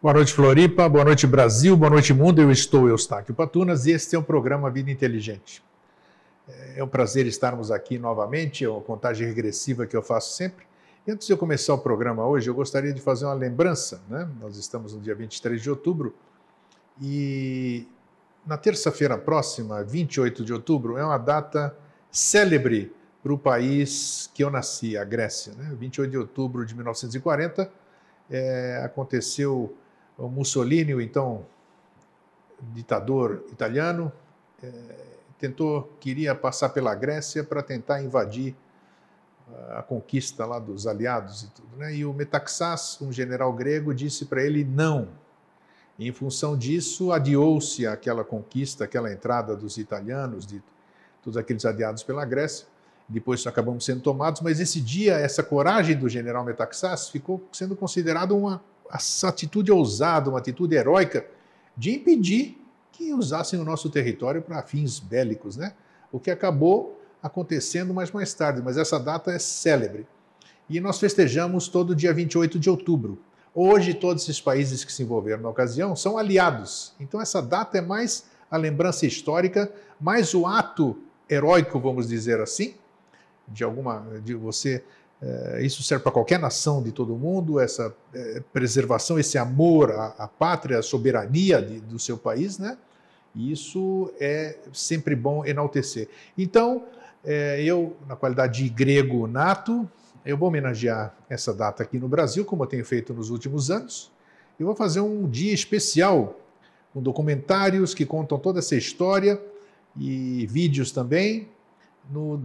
Boa noite, Floripa. Boa noite, Brasil. Boa noite, mundo. Eu estou Eustáquio Patunas e este é o programa Vida Inteligente. É um prazer estarmos aqui novamente, é uma contagem regressiva que eu faço sempre. E antes de eu começar o programa hoje, eu gostaria de fazer uma lembrança, né? Nós estamos no dia 23 de outubro e na terça-feira próxima, 28 de outubro, é uma data célebre para o país que eu nasci, a Grécia, né? 28 de outubro de 1940, aconteceu o Mussolini, o então ditador italiano, queria passar pela Grécia para tentar invadir a conquista lá dos aliados e tudo, né? E o Metaxás, um general grego, disse para ele não. E, em função disso, adiou-se aquela conquista, aquela entrada dos italianos, de todos aqueles aliados pela Grécia. Depois acabamos sendo tomados, mas esse dia, essa coragem do general Metaxás ficou sendo considerada uma atitude ousada, uma atitude heróica de impedir que usassem o nosso território para fins bélicos, né? O que acabou acontecendo mais tarde, mas essa data é célebre. E nós festejamos todo dia 28 de outubro. Hoje, todos esses países que se envolveram na ocasião são aliados. Então, essa data é mais a lembrança histórica, mais o ato heróico, vamos dizer assim, de você. Isso serve para qualquer nação de todo mundo, essa preservação, esse amor à pátria, à soberania do seu país, né? E isso é sempre bom enaltecer. Então, eu, na qualidade de grego nato, eu vou homenagear essa data aqui no Brasil, como eu tenho feito nos últimos anos. Eu vou fazer um dia especial, com documentários que contam toda essa história e vídeos também, no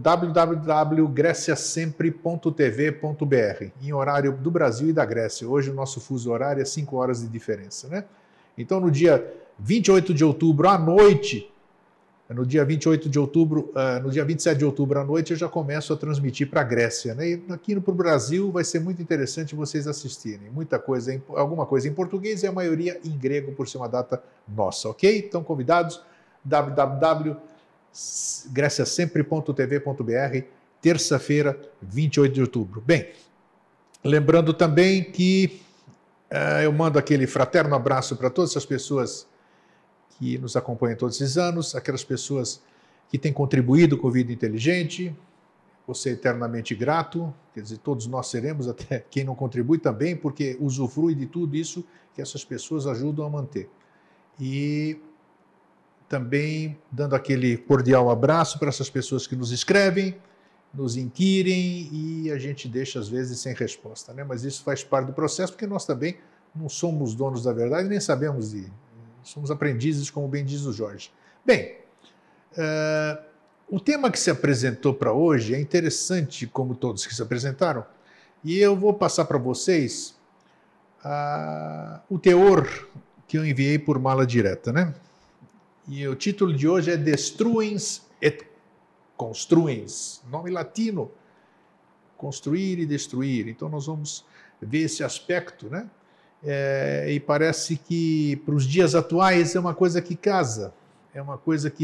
www.greciasempre.tv.br, em horário do Brasil e da Grécia. Hoje o nosso fuso horário é 5 horas de diferença, né? Então, no dia 28 de outubro à noite, no dia 27 de outubro à noite, eu já começo a transmitir para a Grécia, né? E aqui para o Brasil vai ser muito interessante vocês assistirem. Alguma coisa em português e a maioria em grego, por ser uma data nossa, ok? Então, convidados, www.greciasempre.tv.br, terça-feira, 28 de outubro. Bem, lembrando também que eu mando aquele fraterno abraço para todas essas pessoas que nos acompanham todos esses anos, aquelas pessoas que têm contribuído com a Vida Inteligente, você é eternamente grato, quer dizer, todos nós seremos, até quem não contribui também, porque usufrui de tudo isso que essas pessoas ajudam a manter. E também dando aquele cordial abraço para essas pessoas que nos escrevem, nos inquirem e a gente deixa às vezes sem resposta, né? Mas isso faz parte do processo, porque nós também não somos donos da verdade, nem sabemos somos aprendizes, como bem diz o Jorge. Bem, o tema que se apresentou para hoje é interessante, como todos que se apresentaram, e eu vou passar para vocês o teor que eu enviei por mala direta, né? E o título de hoje é Destruens et Construens, nome latino, construir e destruir. Então nós vamos ver esse aspecto, né? E parece que para os dias atuais é uma coisa que casa, é uma coisa que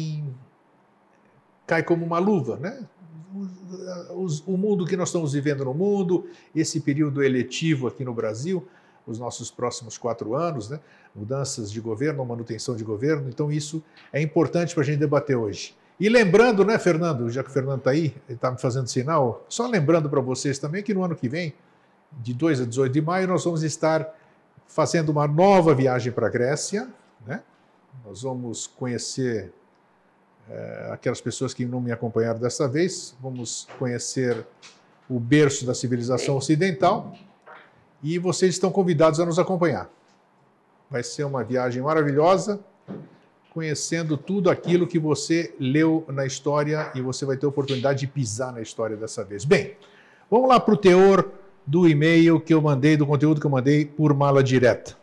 cai como uma luva, né? O mundo que nós estamos vivendo no mundo, esse período eletivo aqui no Brasil, os nossos próximos 4 anos, né? Mudanças de governo, manutenção de governo, então isso é importante para a gente debater hoje. E lembrando, né, Fernando, já que o Fernando está aí, ele está me fazendo sinal, só lembrando para vocês também que no ano que vem, de 2 a 18 de maio, nós vamos estar fazendo uma nova viagem para a Grécia, né? Nós vamos conhecer aquelas pessoas que não me acompanharam dessa vez, vamos conhecer o berço da civilização ocidental e vocês estão convidados a nos acompanhar. Vai ser uma viagem maravilhosa, conhecendo tudo aquilo que você leu na história e você vai ter a oportunidade de pisar na história dessa vez. Bem, vamos lá para o teor do e-mail que eu mandei, do conteúdo que eu mandei por mala direta.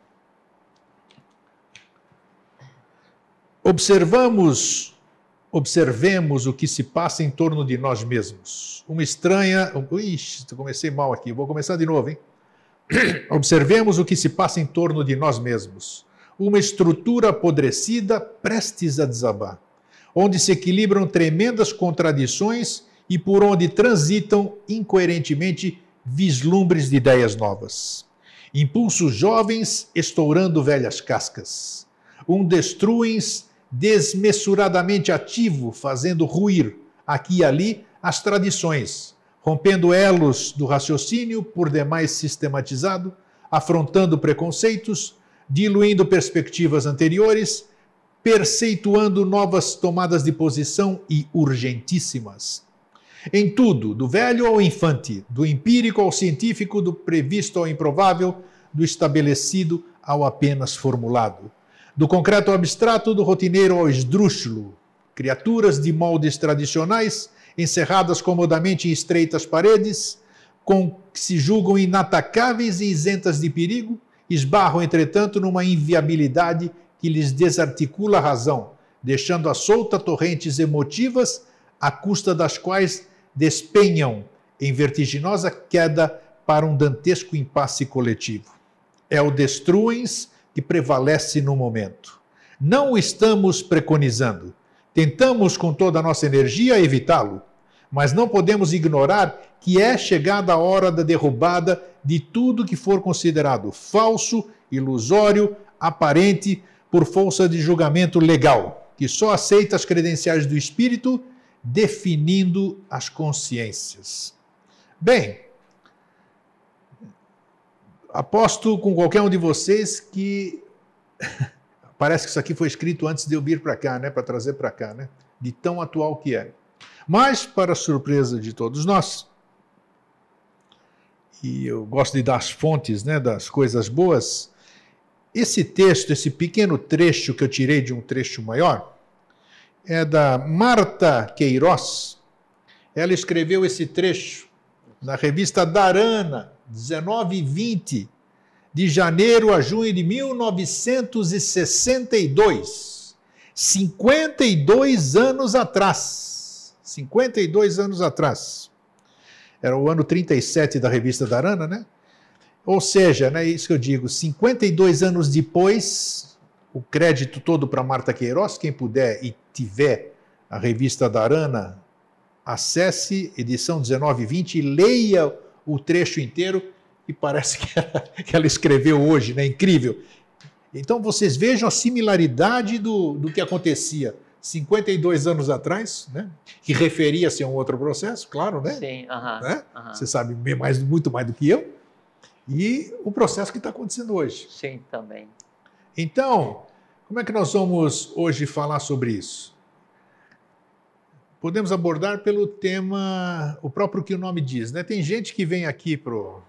Observemos o que se passa em torno de nós mesmos. Uma estranha... Ixi, comecei mal aqui, vou começar de novo, hein? Observemos o que se passa em torno de nós mesmos. Uma estrutura apodrecida prestes a desabar, onde se equilibram tremendas contradições e por onde transitam incoerentemente vislumbres de ideias novas. impulsos jovens estourando velhas cascas, um destruens desmesuradamente ativo, fazendo ruir aqui e ali as tradições, rompendo elos do raciocínio por demais sistematizado, afrontando preconceitos, diluindo perspectivas anteriores, perceituando novas tomadas de posição e urgentíssimas. Em tudo, do velho ao infante, do empírico ao científico, do previsto ao improvável, do estabelecido ao apenas formulado, do concreto ao abstrato, do rotineiro ao esdrúxulo, criaturas de moldes tradicionais, encerradas comodamente em estreitas paredes, que se julgam inatacáveis e isentas de perigo, esbarram, entretanto, numa inviabilidade que lhes desarticula a razão, deixando à solta torrentes emotivas, à custa das quais despenham em vertiginosa queda para um dantesco impasse coletivo. É o destruens que prevalece no momento. Não o estamos preconizando. Tentamos com toda a nossa energia evitá-lo, mas não podemos ignorar que é chegada a hora da derrubada de tudo que for considerado falso, ilusório, aparente, por força de julgamento legal, que só aceita as credenciais do espírito, definindo as consciências. Bem, aposto com qualquer um de vocês que parece que isso aqui foi escrito antes de eu vir para cá, né, para trazer para cá, né, de tão atual que é. Mas, para a surpresa de todos nós, e eu gosto de dar as fontes, né, das coisas boas, esse texto, esse pequeno trecho que eu tirei de um trecho maior, é da Marta Queiroz. Ela escreveu esse trecho na revista Dharana, 19 e 20, de janeiro a junho de 1962. 52 anos atrás. 52 anos atrás. Era o ano 37 da revista Dharana, né? Ou seja, né, isso que eu digo, 52 anos depois, o crédito todo para Marta Queiroz, quem puder e tiver a revista Dharana, acesse edição 19 e 20 e leia o trecho inteiro, e parece que ela escreveu hoje, né? Incrível. Então vocês vejam a similaridade do que acontecia 52 anos atrás, né? Que referia-se a um outro processo, claro, né? Sim, né? Você sabe muito mais do que eu. E o processo que está acontecendo hoje. Sim, também. Então, como é que nós vamos hoje falar sobre isso? Podemos abordar pelo tema, o próprio que o nome diz, né? Tem gente que vem aqui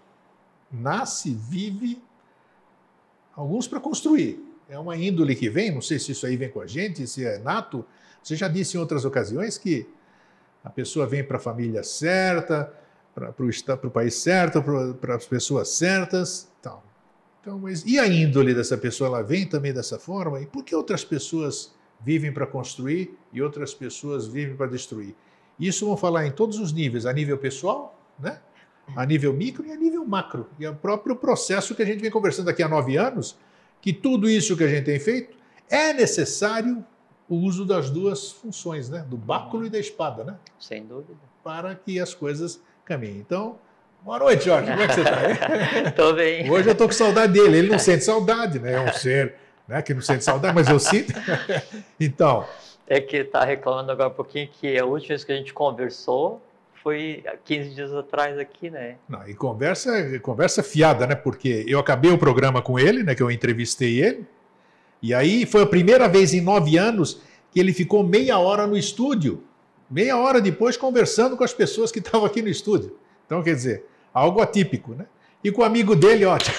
nasce, vive, alguns para construir. É uma índole que vem, não sei se isso aí vem com a gente, se é nato. Você já disse em outras ocasiões que a pessoa vem para a família certa, para o país certo, para as pessoas certas, tal. Então, mas e a índole dessa pessoa? Ela vem também dessa forma? E por que outras pessoas vivem para construir e outras pessoas vivem para destruir? Isso vamos falar em todos os níveis, a nível pessoal, né? A nível micro e a nível macro. E é o próprio processo que a gente vem conversando aqui há 9 anos, que tudo isso que a gente tem feito é necessário o uso das duas funções, né? Do báculo e da espada, né? Sem dúvida. Para que as coisas caminhem. Então, boa noite, Jorge. Como é que você está? Estou bem. Hoje eu estou com saudade dele. Ele não sente saudade, né? É um ser, né, que não sente saudade, mas eu sinto. Então. É que está reclamando agora um pouquinho que a última vez que a gente conversou foi 15 dias atrás aqui, né? Não, e conversa fiada, né? Porque eu acabei o programa com ele, né? Que eu entrevistei ele. E aí foi a primeira vez em 9 anos que ele ficou meia hora no estúdio. Meia hora depois conversando com as pessoas que estavam aqui no estúdio. Então, quer dizer, algo atípico, né? E com o amigo dele, ótimo.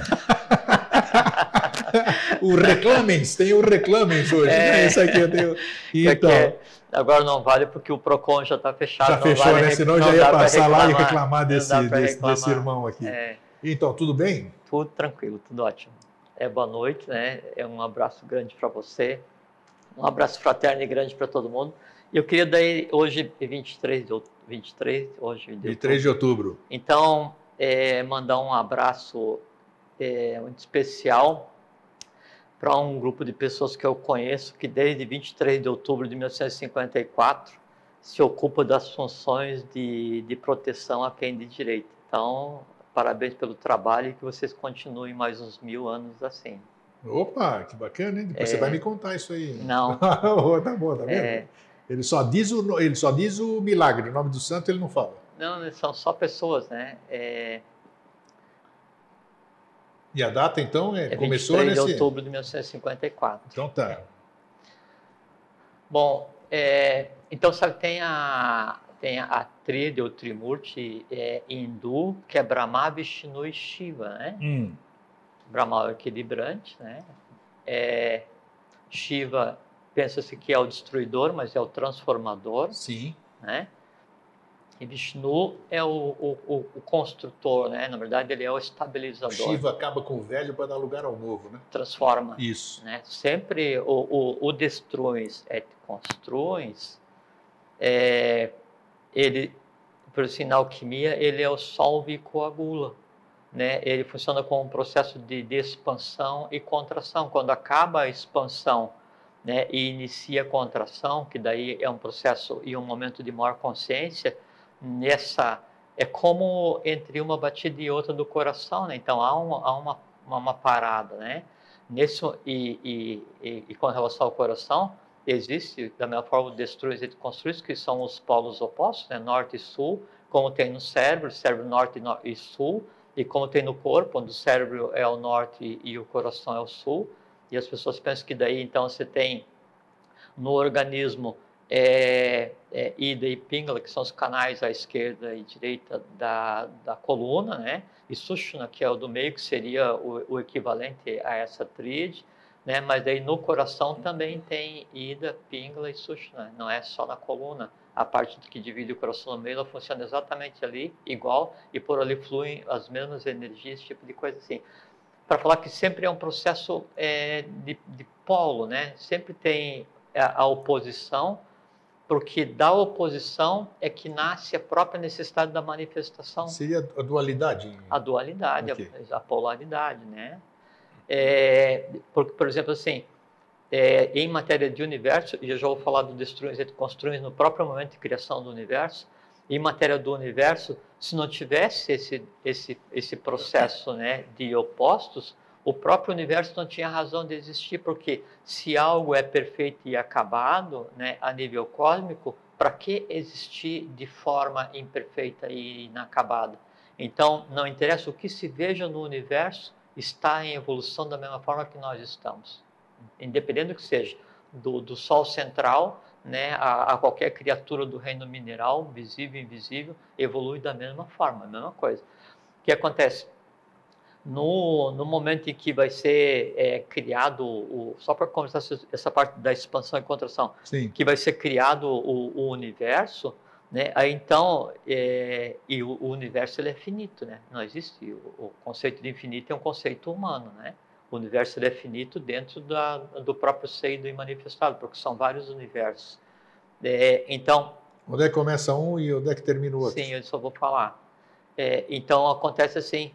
O Reclamens, tem o Reclamens hoje, né? Esse aqui eu tenho. Então, agora não vale porque o Procon já está fechado. Já fechou, vale, né? Senão já ia passar lá e reclamar desse irmão aqui. Então, tudo bem? Tudo tranquilo, tudo ótimo. Boa noite, né? Um abraço grande para você. Um abraço fraterno e grande para todo mundo. Eu queria daí, hoje é 23 de outubro. Então, mandar um abraço muito especial para um grupo de pessoas que eu conheço que desde 23 de outubro de 1954 se ocupa das funções de proteção a quem de direito. Então, Parabéns pelo trabalho e que vocês continuem mais uns 1000 anos assim. Opa, que bacana, hein? Depois você vai me contar isso aí. Não. Tá bom, tá vendo? Ele só diz o milagre, o nome do santo ele não fala. Não, são só pessoas, né? E a data, então, começou 23 de outubro de 1954. Então tá. Bom, então, sabe, tem a tríade, ou Trimurti hindu, que é Brahma, Vishnu e Shiva, né? Brahma é o equilibrante, né? Shiva, pensa-se que é o destruidor, mas é o transformador. Sim. Né? E Vishnu é o construtor, né? Na verdade, ele é o estabilizador. Shiva acaba com o velho para dar lugar ao novo, né? Transforma. Isso. Né? Sempre o destruins et construins, ele, por assim, na alquimia, ele é o solve e coagula. Né? Ele funciona como um processo de expansão e contração. Quando acaba a expansão, né, e inicia a contração, que daí é um processo e um momento de maior consciência, é como entre uma batida e outra do coração, né? Então há uma parada, né? E com relação ao coração, existe da mesma forma o destruis e construis, que são os polos opostos, né? Norte e sul, como tem no cérebro norte e sul, e como tem no corpo, onde o cérebro é o norte e o coração é o sul. E as pessoas pensam que daí, então, você tem no organismo Ida e Pingala, que são os canais à esquerda e direita da coluna, né? E Sushumna, que é o do meio, que seria o equivalente a essa tríade, né? Mas daí no coração também tem Ida, Pingala e Sushumna, não é só na coluna. A parte que divide o coração no meio, ela funciona exatamente ali, igual, e por ali fluem as mesmas energias, esse tipo de coisa assim. Para falar que sempre é um processo de polo, né? Sempre tem a oposição, porque da oposição é que nasce a própria necessidade da manifestação. Seria a dualidade? A dualidade, okay. a polaridade, né? Porque, por exemplo, assim, em matéria de universo, e eu já vou falar do destruir e construir no próprio momento de criação do universo, em matéria do universo, se não tivesse esse processo, né, de opostos, o próprio universo não tinha razão de existir, porque se algo é perfeito e acabado, né, a nível cósmico, para que existir de forma imperfeita e inacabada? Então, não interessa o que se veja no universo, está em evolução da mesma forma que nós estamos. Independente do que seja, do Sol central, né, a qualquer criatura do reino mineral, visível e invisível, evolui da mesma forma, a mesma coisa. O que acontece? No momento em que vai ser criado, só para começar essa parte da expansão e contração, Sim. que vai ser criado o universo, né? Aí então, e o universo ele é finito, né? Não existe, o conceito de infinito é um conceito humano, né? O universo ele é finito dentro do próprio seio do imanifestado, porque são vários universos. Então, onde é que começa um e onde é que termina o outro? Sim, eu só vou falar. Então, acontece assim,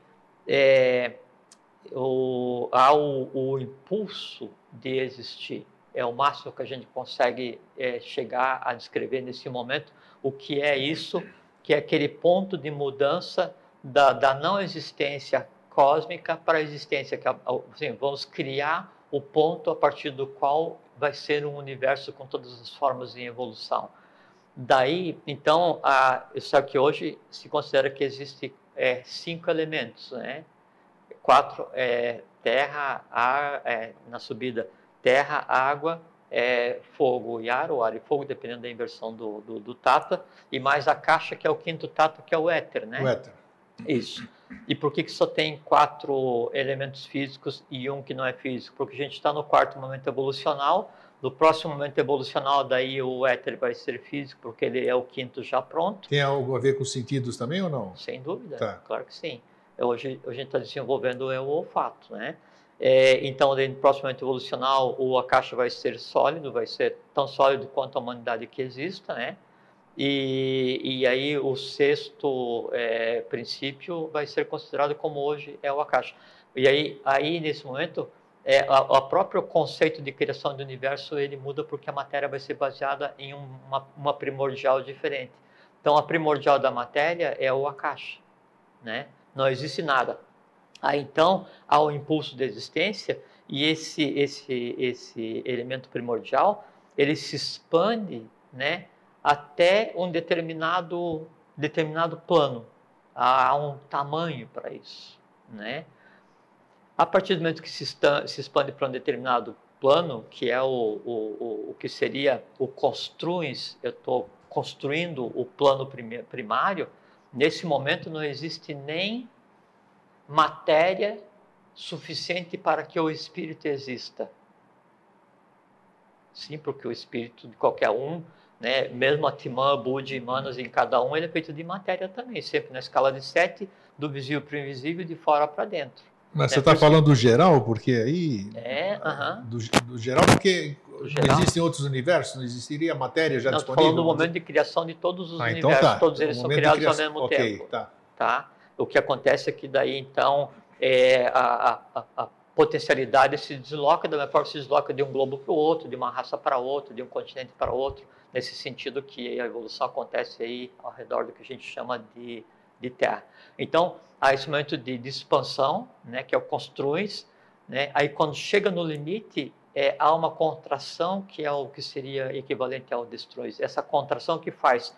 há o impulso de existir. É o máximo que a gente consegue chegar a descrever nesse momento. O que é isso? Que é aquele ponto de mudança da não existência cósmica para a existência. Que, assim, vamos criar o ponto a partir do qual vai ser um universo com todas as formas em evolução. Daí, então, sabe que hoje se considera que existem 5 elementos, né? 4, terra, ar, na subida, terra, água, fogo e ar, ou ar e fogo, dependendo da inversão do Tata, e mais a caixa, que é o 5º Tata, que é o éter, né? O éter. Isso. E por que só tem 4 elementos físicos e um que não é físico? Porque a gente está no 4º momento evolucional. No próximo momento evolucional, daí o éter vai ser físico, porque ele é o 5º já pronto. Tem algo a ver com os sentidos também ou não? Sem dúvida, tá. Claro que sim. Hoje a gente está desenvolvendo o olfato, né? Então, no próximo momento evolucional, a caixa vai ser sólido, vai ser tão sólido quanto a humanidade que exista, né? E aí o 6º princípio vai ser considerado como hoje é o Akasha. E aí nesse momento, o próprio conceito de criação do universo, ele muda porque a matéria vai ser baseada em uma primordial diferente. Então, a primordial da matéria é o Akasha, né? não existe nada. Aí então há o impulso de existência e esse elemento primordial, ele se expande, né, até um determinado plano. Há um tamanho para isso, né? A partir do momento que se expande para um determinado plano, que é o que seria o construins, eu estou construindo o plano primário, nesse momento não existe nem matéria suficiente para que o espírito exista. Sim, porque o espírito de qualquer um, né, mesmo Atman, Budi, Manas, em cada um, ele é feito de matéria também, sempre na escala de 7, do visível para o invisível, de fora para dentro. Mas você está falando do geral, porque aí... do geral, porque geral. Existem outros universos, não existiria matéria já disponível? Estou falando do momento de criação de todos os universos, então tá. Todos eles são criados ao mesmo tempo. Tá? O que acontece é que daí, então, a potencialidade se desloca, da mesma forma se desloca de um globo para o outro, de uma raça para outra, de um continente para outro, nesse sentido que a evolução acontece aí ao redor do que a gente chama de Terra. Então, há esse momento de expansão, né, que é o construis, né, aí quando chega no limite, há uma contração que é o que seria equivalente ao destruis. Essa contração que faz,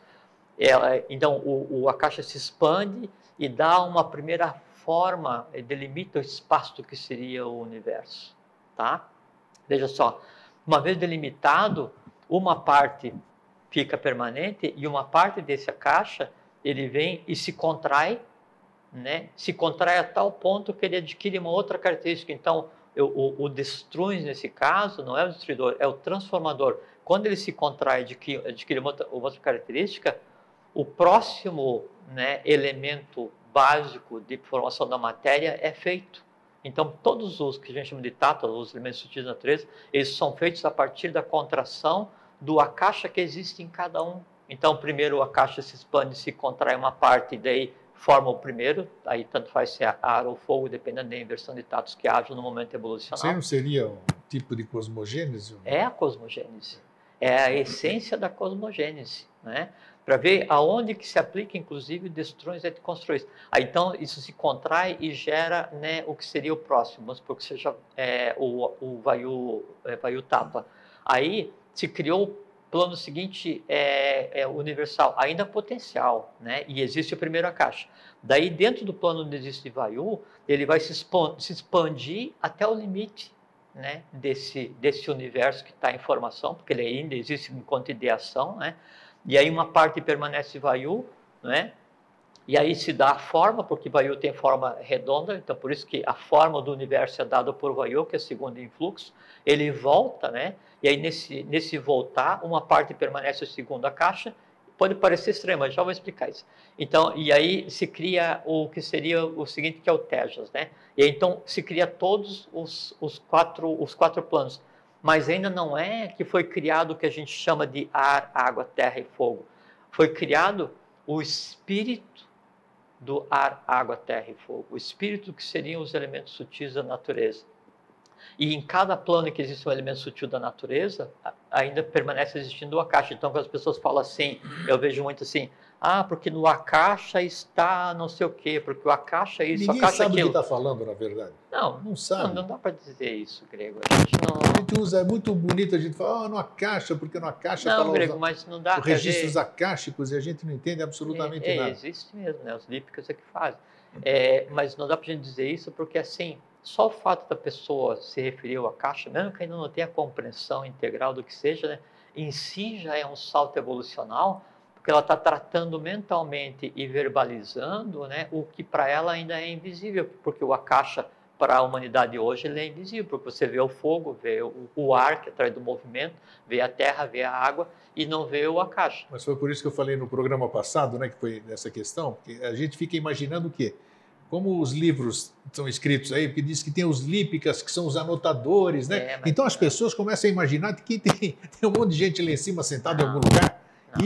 então a caixa se expande e dá uma primeira forma, delimita o espaço do que seria o universo, tá? Veja só, uma vez delimitado, uma parte fica permanente e uma parte dessa caixa, ele vem e se contrai, né? Se contrai a tal ponto que ele adquire uma outra característica. Então, o destruis, nesse caso, não é o destruidor, é o transformador. Quando ele se contrai e adquire uma outra característica, o próximo, né, elemento básico de formação da matéria é feito. Então, todos os que a gente chama de tato, os elementos sutis da natureza, eles são feitos a partir da contração do akasha que existe em cada um. Então, primeiro o akasha se expande, se contrai uma parte, e daí forma o primeiro, aí tanto faz se é ar ou fogo, dependendo da inversão de tatos que haja no momento evolucional. Isso aí não seria um tipo de cosmogênese? É a cosmogênese. É a essência da cosmogênese, né? Para ver aonde que se aplica, inclusive, destruões e construções. Aí, então, isso se contrai e gera, né, o que seria o próximo, vamos supor que seja o Vayu Tapa. Aí se criou o plano seguinte, universal, ainda potencial, né? E existe o primeiro akasha. Daí, dentro do plano onde existe Vayu, ele vai se expandir até o limite, né, desse universo que está em formação, porque ele ainda existe enquanto ideação, né? E aí uma parte permanece Vayu, né? E aí se dá a forma, porque Vayu tem forma redonda, então por isso que a forma do universo é dada por Vayu, que é segundo influxo. Ele volta, né? E aí nesse voltar, uma parte permanece a segunda caixa. Pode parecer estranho, mas já vou explicar isso. Então, e aí se cria o que seria o seguinte, que é o Tejas, né? E aí, então se cria todos os quatro planos. Mas ainda não é que foi criado o que a gente chama de ar, água, terra e fogo. Foi criado o espírito do ar, água, terra e fogo. O espírito que seriam os elementos sutis da natureza. E em cada plano que existe um elemento sutil da natureza, ainda permanece existindo o akasha. Então, quando as pessoas falam assim, eu vejo muito assim, porque no akasha está não sei o quê, porque o akasha é isso, Ninguém akasha é sabe aquilo. o que está falando, na verdade. Não sabe. Não dá para dizer isso, Grego. A gente usa, é muito bonito a gente falar, no akasha, porque no akasha está lá Grego, mas não dá os registros akáshicos e a gente não entende absolutamente nada. Existe mesmo, né? Os lípicos é que fazem. Mas não dá para a gente dizer isso porque, assim, só o fato da pessoa se referir ao akasha, mesmo que ainda não tenha a compreensão integral do que seja, né, em si já é um salto evolucional, porque ela está tratando mentalmente e verbalizando, né, o que para ela ainda é invisível, porque o akasha para a humanidade hoje ele é invisível, porque você vê o fogo, vê o ar que atrai do movimento, vê a terra, vê a água e não vê o akasha. Mas foi por isso que eu falei no programa passado, né, que foi nessa questão, porque a gente fica imaginando o quê? Como os livros são escritos aí, porque diz que tem os lípicas, que são os anotadores, né? Então as pessoas começam a imaginar que tem um monte de gente lá em cima sentado em algum lugar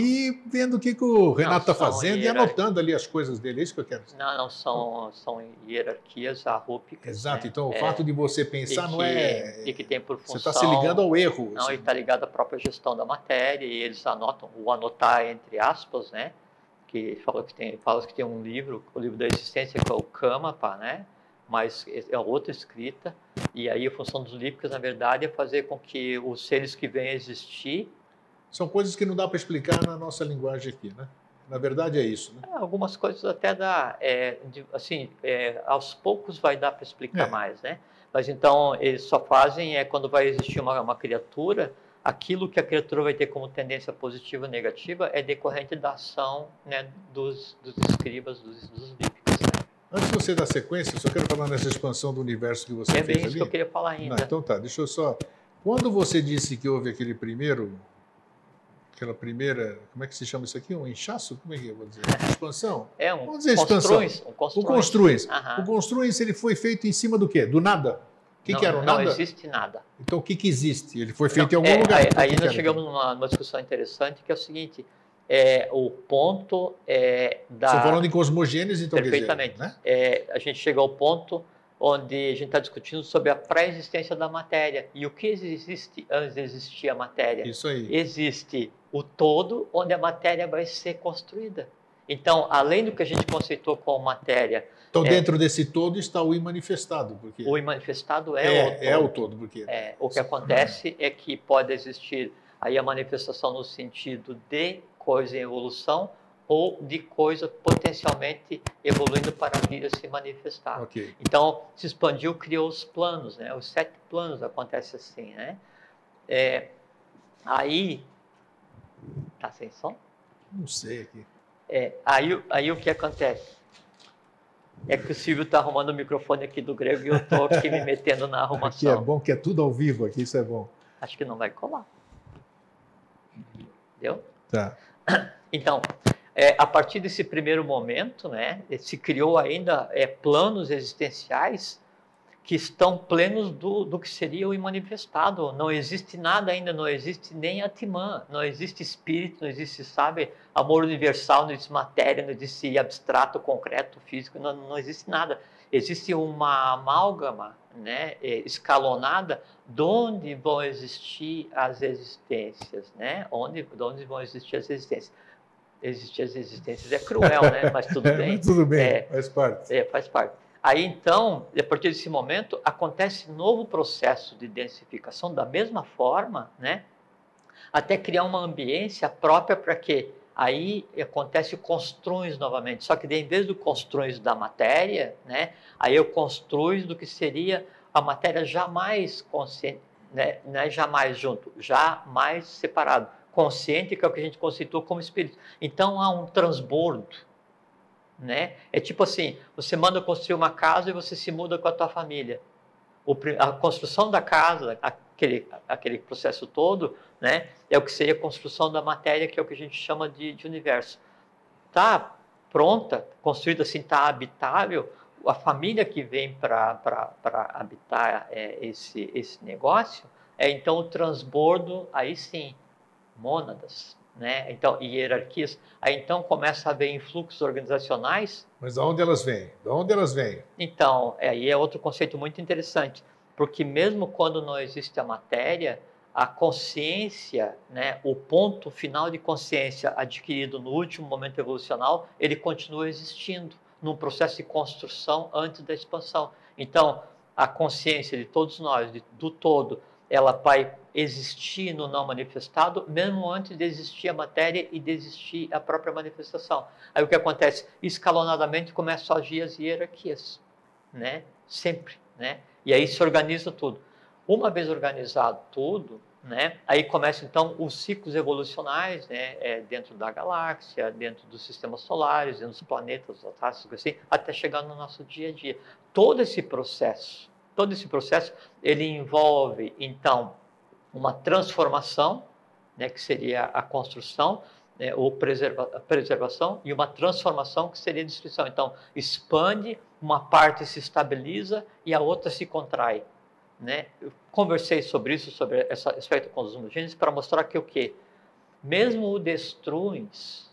e vendo o que o Renato está fazendo e anotando ali as coisas dele. É isso que eu quero dizer. Não, são hierarquias arrúpicas. Exato, né? Então o fato de você pensar não é... E que tem por função... Você está se ligando ao erro. Não, e está ligado à própria gestão da matéria, e eles anotam, o anotar entre aspas, né? que fala que tem um livro, o livro da existência, que é o Kamapa, né? Mas é outra escrita, e aí a função dos lípicos, na verdade, é fazer com que os seres que vêm a existir... São coisas que não dá para explicar na nossa linguagem aqui, né? Na verdade é isso, né? Algumas coisas até dá, aos poucos vai dar para explicar mais, né? Mas então, eles só fazem quando vai existir uma criatura, aquilo que a criatura vai ter como tendência positiva ou negativa é decorrente da ação, né, dos escribas, dos lípicos, né? Antes de você dar sequência, eu só quero falar nessa expansão do universo que você fez ali. É bem isso que eu queria falar ainda. Não, então tá, deixa eu só... Quando você disse que houve aquela primeira, como é que se chama isso aqui? Um inchaço? Como é que eu vou dizer? Expansão? Vamos dizer expansão. O construins. O construins, ele foi feito em cima do quê? Do nada? O que era o nada? Não existe nada. Então o que existe? Ele foi feito em algum lugar. Então, aí nós chegamos numa discussão interessante, que é o seguinte, o ponto da... Você falando em cosmogênese, então perfeitamente. Quer dizer, né? A gente chega ao ponto onde a gente está discutindo sobre a pré-existência da matéria. E o que existe antes de existir a matéria? Isso aí. Existe o todo, onde a matéria vai ser construída. Então, além do que a gente conceitou como matéria... Então, dentro desse todo está o imanifestado. Porque o imanifestado é o todo. Porque... o que acontece é que pode existir aí a manifestação no sentido de coisa em evolução, ou de coisa potencialmente evoluindo para vir a se manifestar. Okay. Então, se expandiu, criou os planos, né? Os 7 planos, acontece assim, né? Aí... Tá sem som? Não sei aqui. Aí o que acontece? É que o Silvio está arrumando o microfone aqui do grego e eu estou aqui me metendo na arrumação. Aqui é bom, que é tudo ao vivo aqui, isso é bom. Acho que não vai colar. Deu? Tá. Então, a partir desse primeiro momento, né, se criou ainda planos existenciais que estão plenos do que seria o imanifestado. Não existe nada ainda, não existe nem Atman, não existe espírito, não existe, sabe, amor universal, não existe matéria, não existe abstrato, concreto, físico, não existe nada. Existe uma amálgama, né, escalonada, de onde vão existir as existências, né? Onde vão existir as existências. Existir as existências é cruel, né? Mas tudo bem. Mas tudo bem, faz parte. Faz parte. Aí, então, a partir desse momento, acontece novo processo de densificação da mesma forma, né? Até criar uma ambiência própria para quê? Aí acontece o construins novamente, só que em vez do construins da matéria, né? Aí eu construis do que seria a matéria jamais consciente, né? Não é jamais junto, jamais separado. Consciente, que é o que a gente conceitou como espírito. Então, há um transbordo, né? É tipo assim, você manda construir uma casa e você se muda com a tua família. A construção da casa, aquele processo todo, né, é o que seria a construção da matéria, que é o que a gente chama de universo. Está pronta, construída assim, está habitável, a família que vem para habitar esse negócio, então o transbordo, aí sim, mônadas, né? Então, e hierarquias, aí então começa a haver influxos organizacionais. Mas de onde elas vêm? De onde elas vêm? Então, aí é outro conceito muito interessante, porque mesmo quando não existe a matéria, a consciência, né, o ponto final de consciência adquirido no último momento evolucional, ele continua existindo num processo de construção antes da expansão. Então, a consciência de todos nós, do todo, ela vai existir no não manifestado, mesmo antes de existir a matéria e de existir a própria manifestação. Aí o que acontece? Escalonadamente começam a agir as hierarquias, né? Sempre, né? E aí se organiza tudo. Uma vez organizado tudo, né? Aí começam então os ciclos evolucionais, né? Dentro da galáxia, dentro dos sistemas solares, dentro dos planetas, assim, até chegar no nosso dia a dia. Todo esse processo, ele envolve então uma transformação, né, que seria a construção, né, ou preservação, e uma transformação, que seria a destruição. Então, expande, uma parte se estabiliza e a outra se contrai, né? Eu conversei sobre isso, sobre esse aspecto com os homogêneos, para mostrar que o quê? Mesmo o destruins,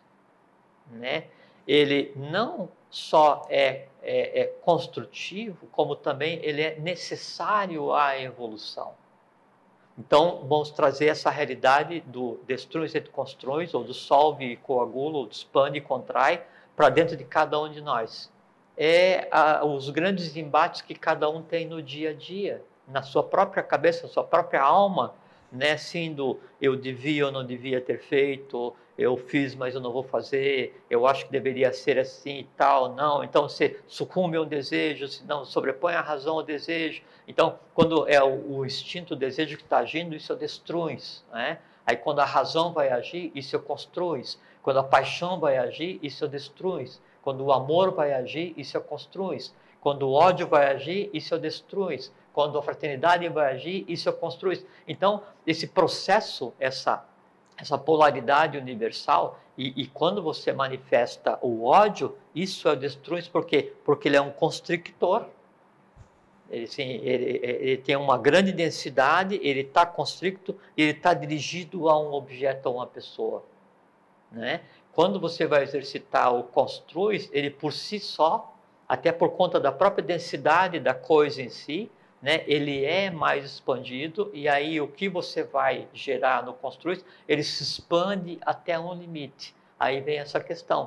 né, ele não só é construtivo, como também ele é necessário à evolução. Então, vamos trazer essa realidade do destruis e construis, ou do solve e coagula, ou do expande e contrai, para dentro de cada um de nós. Os grandes embates que cada um tem no dia a dia, na sua própria cabeça, na sua própria alma, né? Sendo eu devia ou não devia ter feito, eu fiz, mas eu não vou fazer, eu acho que deveria ser assim e tal, não. Então você sucumbe a um desejo, se não sobrepõe a razão ao desejo. Então, quando é o instinto, o desejo que está agindo, isso eu destruis, né? Aí quando a razão vai agir, isso eu construis. Quando a paixão vai agir, isso eu destruis. Quando o amor vai agir, isso eu construis. Quando o ódio vai agir, isso eu destruis. Quando a fraternidade vai agir, isso eu construis. Então, esse processo, essa polaridade universal, e quando você manifesta o ódio, isso eu destruis, por quê? Porque ele é um constrictor. Ele tem uma grande densidade, ele está constricto, ele está dirigido a um objeto, a uma pessoa, né? Quando você vai exercitar o construis, ele por si só, até por conta da própria densidade da coisa em si, né, ele é mais expandido, e aí o que você vai gerar no construis, ele se expande até um limite. Aí vem essa questão.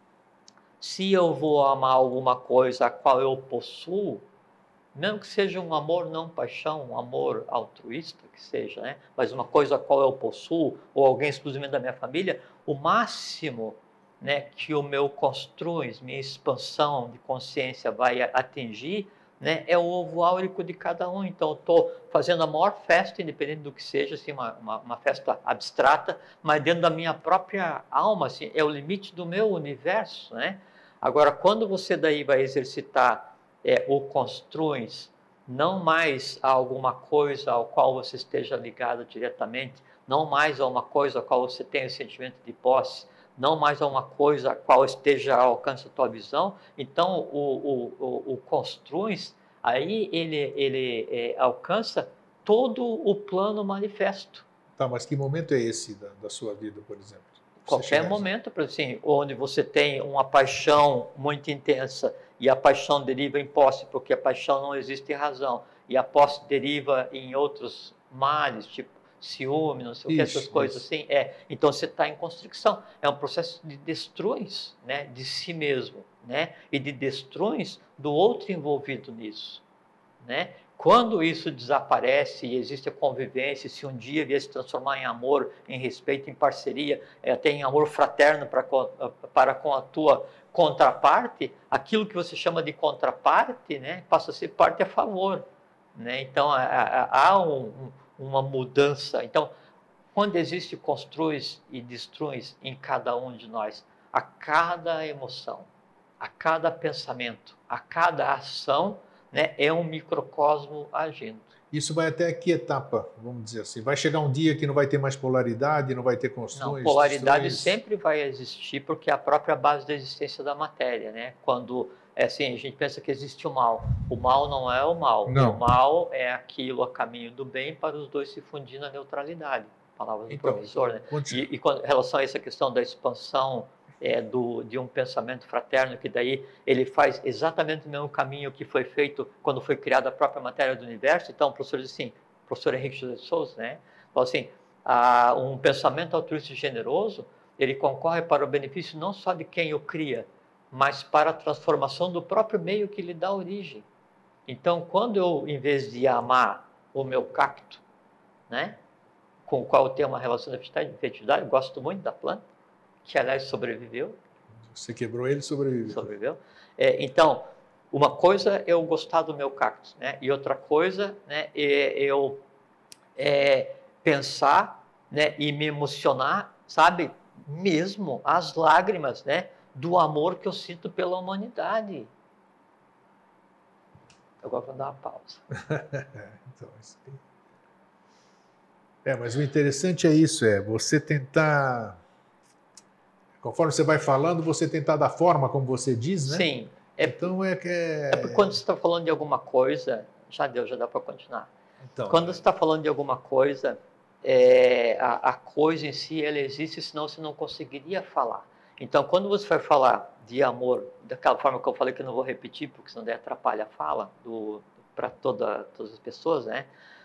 Se eu vou amar alguma coisa a qual eu possuo, mesmo que seja um amor não paixão, um amor altruísta, que seja, né? Mas uma coisa a qual eu possuo, ou alguém exclusivamente da minha família, o máximo, né, que o meu construis, minha expansão de consciência vai atingir, né, é o ovo áurico de cada um. Então, eu estou fazendo a maior festa, independente do que seja, assim, uma festa abstrata, mas dentro da minha própria alma, assim, é o limite do meu universo, né? Agora, quando você daí vai exercitar o construis, não mais a alguma coisa ao qual você esteja ligado diretamente, não mais a uma coisa a qual você tenha o sentimento de posse, não mais a uma coisa a qual esteja ao alcance da tua visão, então o construis, aí ele alcança todo o plano manifesto. Tá, mas que momento é esse da sua vida, por exemplo? Qualquer momento, assim, onde você tem uma paixão muito intensa e a paixão deriva em posse, porque a paixão não existe em razão, e a posse deriva em outros males, tipo ciúme, não sei o que, essas coisas assim. Então você está em constricção. É um processo de destruis, né, de si mesmo, né, e de destruis do outro envolvido nisso, né? Quando isso desaparece e existe a convivência, se um dia vier se transformar em amor, em respeito, em parceria, até em amor fraterno para com a tua contraparte, aquilo que você chama de contraparte, né, passa a ser parte a favor, né? Então há uma mudança. Então, quando existe construis e destruis em cada um de nós, a cada emoção, a cada pensamento, a cada ação, né, é um microcosmo agindo. Isso vai até que etapa, vamos dizer assim? Vai chegar um dia que não vai ter mais polaridade, não vai ter construções? Não, polaridade sempre vai existir, porque é a própria base da existência da matéria, né? Quando assim, a gente pensa que existe o mal não é o mal. Não. O mal é aquilo a caminho do bem para os dois se fundir na neutralidade. Palavras do professor, né? E com relação a essa questão da expansão de um pensamento fraterno, que daí ele faz exatamente o mesmo caminho que foi feito quando foi criada a própria matéria do universo. Então, o professor diz assim, o professor Henrique José de Souza, né? Fala assim, um pensamento altruísta e generoso, ele concorre para o benefício não só de quem o cria, mas para a transformação do próprio meio que lhe dá origem. Então, quando eu, em vez de amar o meu cacto, né, com o qual eu tenho uma relação de afetividade, gosto muito da planta, que aliás sobreviveu. Você quebrou ele e sobreviveu. Sobreviveu. Então, uma coisa é eu gostar do meu cacto, né? E outra coisa, né, é eu pensar, né, e me emocionar, sabe, mesmo as lágrimas, né, do amor que eu sinto pela humanidade. Agora vou dar uma pausa. Então, mas o interessante é isso, você tentar, conforme você vai falando, você tentar dar forma, como você diz, né? Sim. Então porque quando você está falando de alguma coisa, já dá para continuar. Então, quando você está falando de alguma coisa, a coisa em si, ela existe, senão você não conseguiria falar. Então, quando você vai falar de amor, daquela forma que eu falei, que eu não vou repetir, porque senão daí atrapalha a fala para todas as pessoas, né?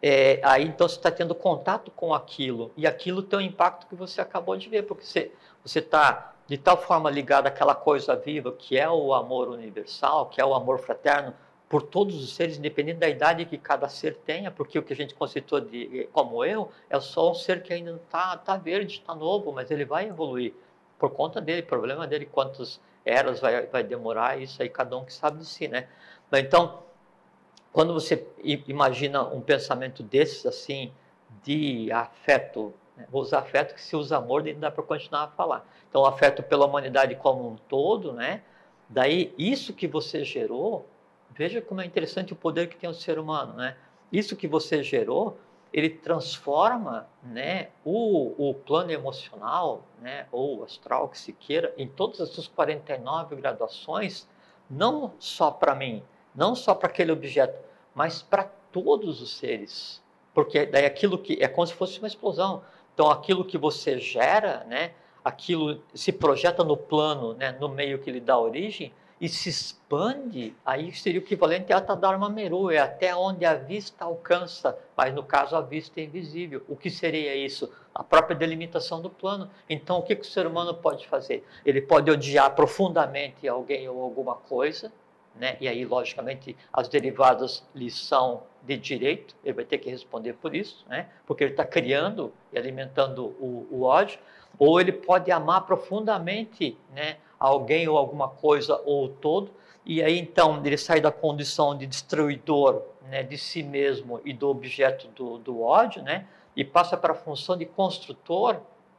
aí então você está tendo contato com aquilo, e aquilo tem um impacto que você acabou de ver, porque você está de tal forma ligado àquela coisa viva, que é o amor universal, que é o amor fraterno, por todos os seres, independente da idade que cada ser tenha, porque o que a gente conceitou como eu, é só um ser que ainda está verde, está novo, mas ele vai evoluir, por conta dele, problema dele, quantas eras vai demorar, isso aí cada um que sabe de si, né? Então, quando você imagina um pensamento desses, assim, de afeto, né? Vou usar afeto, que se usa amor, ainda dá para continuar a falar. Então, afeto pela humanidade como um todo, né? Daí, isso que você gerou, veja como é interessante o poder que tem o ser humano, né? Isso que você gerou, ele transforma, né, o plano emocional, né, ou astral, que se queira, em todas as suas 49 graduações, não só para mim, não só para aquele objeto, mas para todos os seres. Porque daí aquilo que é como se fosse uma explosão. Então aquilo que você gera, né, aquilo se projeta no plano, né, no meio que lhe dá origem, e se expande, aí seria o equivalente a Dharma Meru, é até onde a vista alcança, mas no caso a vista é invisível. O que seria isso? A própria delimitação do plano. Então o que o ser humano pode fazer? Ele pode odiar profundamente alguém ou alguma coisa, né? E aí, logicamente, as derivadas lhe são de direito, ele vai ter que responder por isso, né? Porque ele está criando e alimentando o ódio, ou ele pode amar profundamente, né, alguém ou alguma coisa ou o todo, e aí então ele sai da condição de destruidor, né, de si mesmo e do objeto do ódio, né, e passa para a função de construtor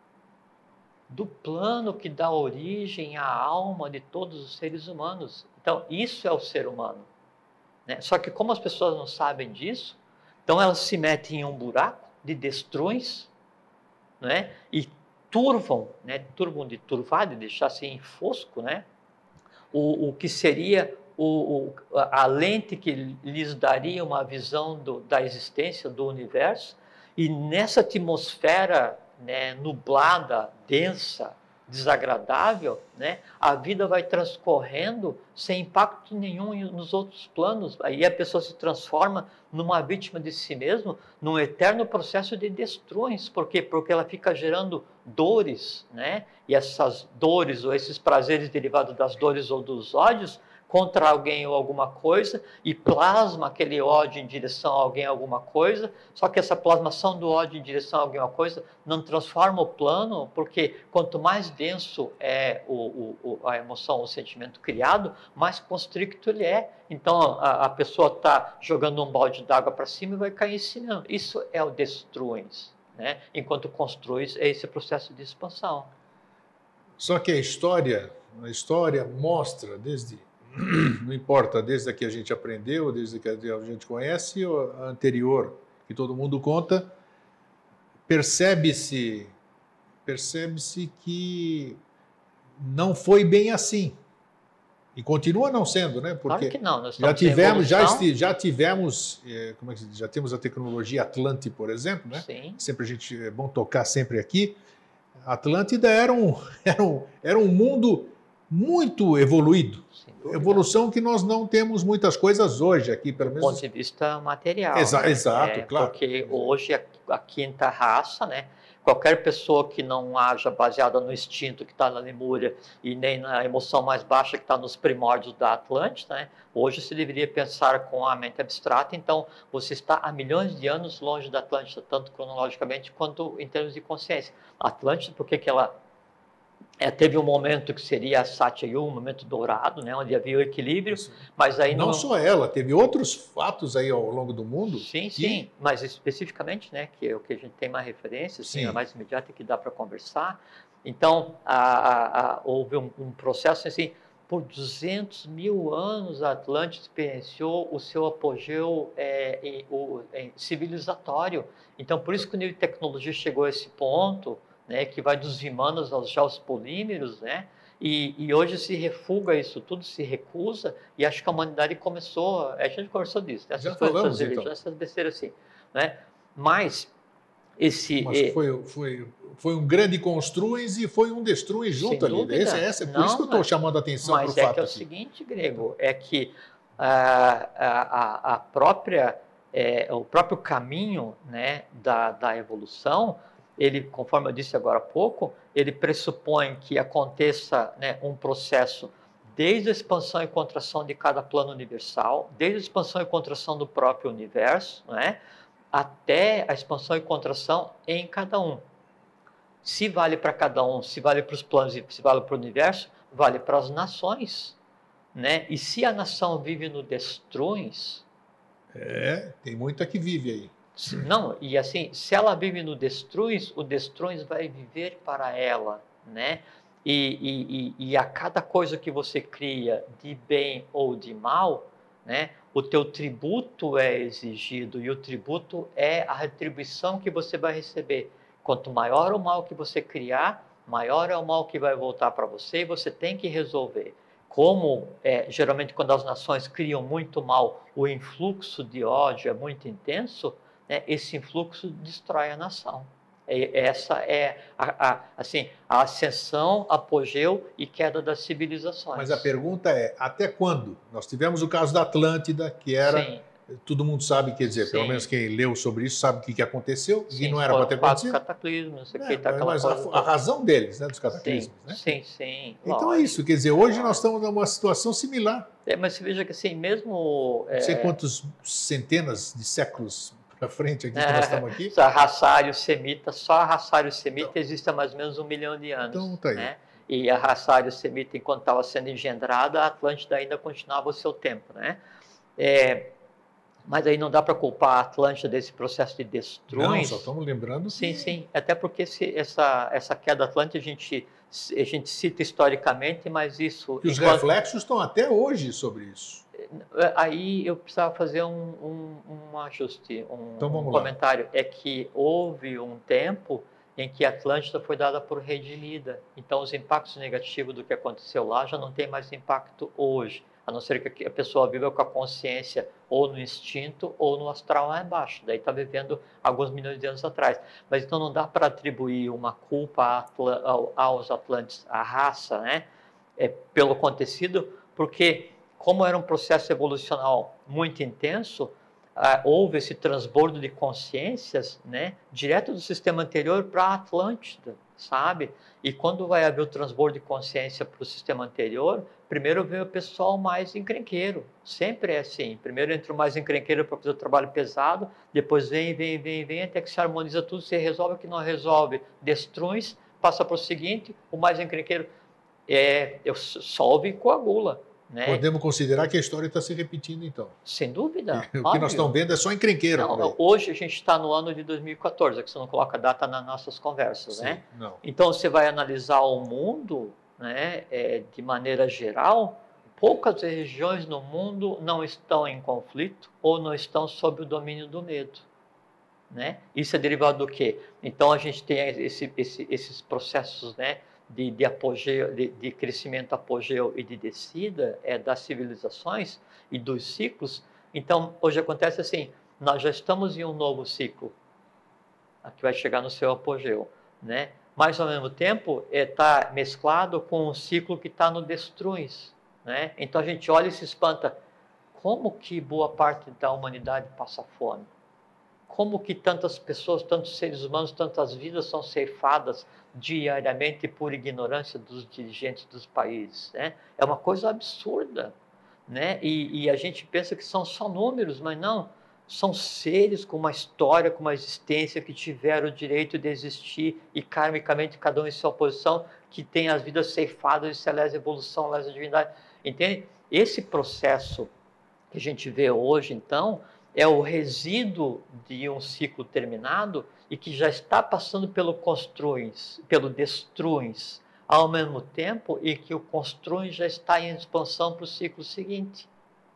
do plano que dá origem à alma de todos os seres humanos. Então, isso é o ser humano, né? Só que como as pessoas não sabem disso, então elas se metem em um buraco de destruições, né? E turvam, né? Turvam de turvar, de deixar assim fosco, né? O que seria a lente que lhes daria uma visão da existência do universo, e nessa atmosfera, né, nublada, densa, desagradável, né, a vida vai transcorrendo sem impacto nenhum nos outros planos. Aí a pessoa se transforma numa vítima de si mesma, num eterno processo de destruições. Por quê? Porque ela fica gerando dores, né? E essas dores ou esses prazeres derivados das dores ou dos ódios contra alguém ou alguma coisa, e plasma aquele ódio em direção a alguém ou alguma coisa, só que essa plasmação do ódio em direção a alguma coisa não transforma o plano, porque quanto mais denso é a emoção, o sentimento criado, mais constricto ele é. Então a pessoa está jogando um balde d'água para cima e vai cair em cima. Isso é o destruins, né? Enquanto construis, é esse processo de expansão. Só que a história mostra não importa, desde a que a gente aprendeu, desde a que a gente conhece, ou a anterior, que todo mundo conta, percebe-se que não foi bem assim. E continua não sendo, né? Porque claro que não, nós já tivemos, como é que já temos a tecnologia Atlante, por exemplo, né? Sim. Sempre é bom tocar sempre aqui. A Atlântida era um mundo muito evoluído. Evolução que nós não temos muitas coisas hoje aqui, pelo menos. Do ponto de vista material. Exato, claro. Porque hoje a quinta raça, né? Qualquer pessoa que não haja baseada no instinto que está na Lemúria e nem na emoção mais baixa que está nos primórdios da Atlântida, né? Hoje se deveria pensar com a mente abstrata, então você está há milhões de anos longe da Atlântida, tanto cronologicamente quanto em termos de consciência. A Atlântida, por que ela teve um momento que seria a Satya um momento dourado, né, onde havia o equilíbrio, mas aí não só ela, teve outros fatos aí ao longo do mundo. Sim, mas especificamente, né, que é o que a gente tem mais referência, assim, a mais imediata que dá para conversar. Então, houve um processo assim, por 200 mil anos a Atlântida experienciou o seu apogeu civilizatório. Então, por isso que o nível de tecnologia chegou a esse ponto, né, que vai dos Vimanas aos geopolímeros, né, e hoje se refuga isso tudo, se recusa, e acho que a humanidade começou, a gente conversou disso, né, já falamos, então. Essas besteiras assim, né, mas foi um grande construins e foi um destruins junto ali. Por isso que eu estou chamando a atenção para o fato. Mas é o seguinte, Grego, é que a própria o próprio caminho, né, da evolução, ele, conforme eu disse agora há pouco, ele pressupõe que aconteça, né, um processo desde a expansão e contração de cada plano universal, desde a expansão e contração do próprio universo, né, até a expansão e contração em cada um. Se vale para cada um, se vale para os planos e se vale para o universo, vale para as nações, né? E se a nação vive no destruins... Tem muita que vive aí. Não, e assim, se ela vive no destruins, o destruins vai viver para ela, né? E a cada coisa que você cria, de bem ou de mal, né, o teu tributo é exigido, e o tributo é a retribuição que você vai receber. Quanto maior o mal que você criar, maior é o mal que vai voltar para você, e você tem que resolver. Como geralmente quando as nações criam muito mal, o influxo de ódio é muito intenso, né, esse influxo destrói a nação. Essa é assim, a ascensão, apogeu e queda das civilizações. Mas a pergunta é, até quando? Nós tivemos o caso da Atlântida, que era... Sim. Todo mundo sabe, quer dizer, sim, pelo menos quem leu sobre isso sabe o que aconteceu, sim, e não era para ter acontecido. Cataclismos, não sei o que, tá aquela mas coisa a razão deles, né, dos cataclismos. Sim, né? Sim. Então lógico, é isso, quer dizer, hoje nós estamos numa situação similar. Mas você veja que assim, mesmo... Não sei quantos centenas de séculos para frente aqui que nós estamos aqui. Arraçário-semita, só Arraçário-semita então, existe há mais ou menos 1 milhão de anos. Então tá aí. Né? E a Arraçário-semita, enquanto estava sendo engendrada, a Atlântida ainda continuava o seu tempo, né? Mas aí não dá para culpar a Atlântida desse processo de destruição. Não, só estamos lembrando. Sim. Até porque essa queda Atlântida a gente cita historicamente, mas isso... E os reflexos estão até hoje sobre isso. Aí eu precisava fazer um ajuste, então, um comentário. É que houve um tempo em que a Atlântida foi dada por redimida. Então, os impactos negativos do que aconteceu lá já não tem mais impacto hoje. A não ser que a pessoa viva com a consciência ou no instinto ou no astral lá embaixo. Daí está vivendo alguns milhões de anos atrás. Mas então não dá para atribuir uma culpa aos Atlantes, à raça, né? Pelo acontecido, porque como era um processo evolucional muito intenso, houve esse transbordo de consciências, né, direto do sistema anterior para a Atlântida, sabe? E quando vai haver o transbordo de consciência para o sistema anterior, primeiro vem o pessoal mais encrenqueiro. Sempre é assim. Primeiro entra o mais encrenqueiro para fazer o trabalho pesado, depois vem, até que se harmoniza tudo, se resolve o que não resolve, destrui, passa para o seguinte, o mais encrenqueiro solve e coagula. Né? Podemos considerar que a história está se repetindo, então. Sem dúvida. O que nós estamos vendo é só encrenqueira. Não, hoje a gente está no ano de 2014, que você não coloca data nas nossas conversas, sim, né? Não. Então você vai analisar o mundo, né, de maneira geral, poucas regiões no mundo não estão em conflito ou não estão sob o domínio do medo. Né? Isso é derivado do quê? Então a gente tem esses processos, né, de apogeu, de crescimento, apogeu e de descida das civilizações e dos ciclos. Então, hoje acontece assim, nós já estamos em um novo ciclo, que vai chegar no seu apogeu, né? Mas, ao mesmo tempo, está mesclado com um ciclo que está no destruins, né? Então, a gente olha e se espanta, como que boa parte da humanidade passa fome? Como que tantas pessoas, tantos seres humanos, tantas vidas são ceifadas diariamente por ignorância dos dirigentes dos países, né? É uma coisa absurda, né? E a gente pensa que são só números, mas não. São seres com uma história, com uma existência, que tiveram o direito de existir e karmicamente cada um em sua posição, que tem as vidas ceifadas, isso é lesa evolução, lesa divindade. Entende? Esse processo que a gente vê hoje, então, é o resíduo de um ciclo terminado e que já está passando pelo construins, pelo destruins, ao mesmo tempo em que o construins já está em expansão para o ciclo seguinte.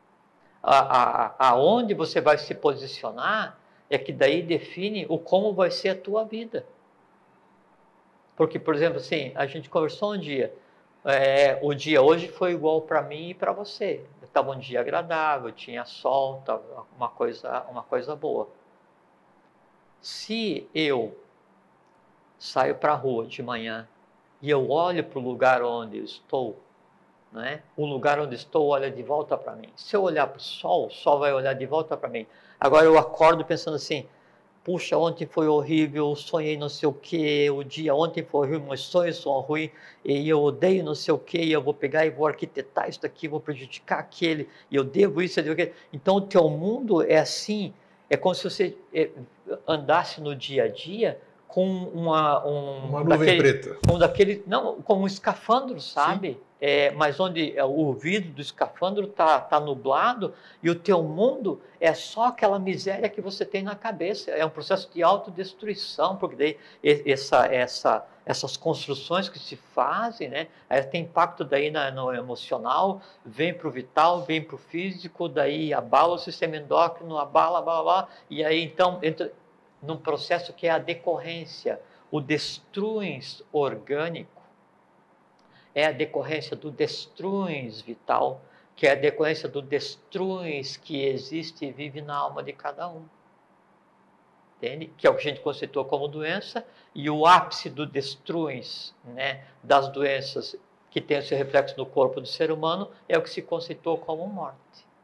Aonde você vai se posicionar é que daí define o como vai ser a tua vida. Porque, por exemplo, assim, a gente conversou um dia, o dia hoje foi igual para mim e para você. Estava um dia agradável, tinha sol, estava uma coisa boa. Se eu saio para a rua de manhã e eu olho para o lugar onde eu estou, não é? O lugar onde estou olha de volta para mim. Se eu olhar para o sol vai olhar de volta para mim. Agora eu acordo pensando assim, puxa, ontem foi horrível, sonhei não sei o que, o dia ontem foi horrível, meus sonhos são ruins, e eu odeio não sei o que, e eu vou pegar e vou arquitetar isso daqui, vou prejudicar aquele, e eu devo isso, eu devo aquilo. Então o teu mundo é assim, é como se você andasse no dia a dia com uma nuvem preta. Não, como um escafandro, sabe? Mas onde o vidro do escafandro tá nublado e o teu mundo é só aquela miséria que você tem na cabeça. É um processo de autodestruição, porque daí essas construções que se fazem, né? Aí tem impacto daí no emocional, vem para o vital, vem para o físico, daí abala o sistema endócrino, abala, e aí então entra num processo que é a decorrência, o destruins orgânico, é a decorrência do destruins vital, que é a decorrência do destruins que existe e vive na alma de cada um. Entende? Que é o que a gente conceitou como doença, e o ápice do destruins, né, das doenças que tem o seu reflexo no corpo do ser humano é o que se conceitou como morte.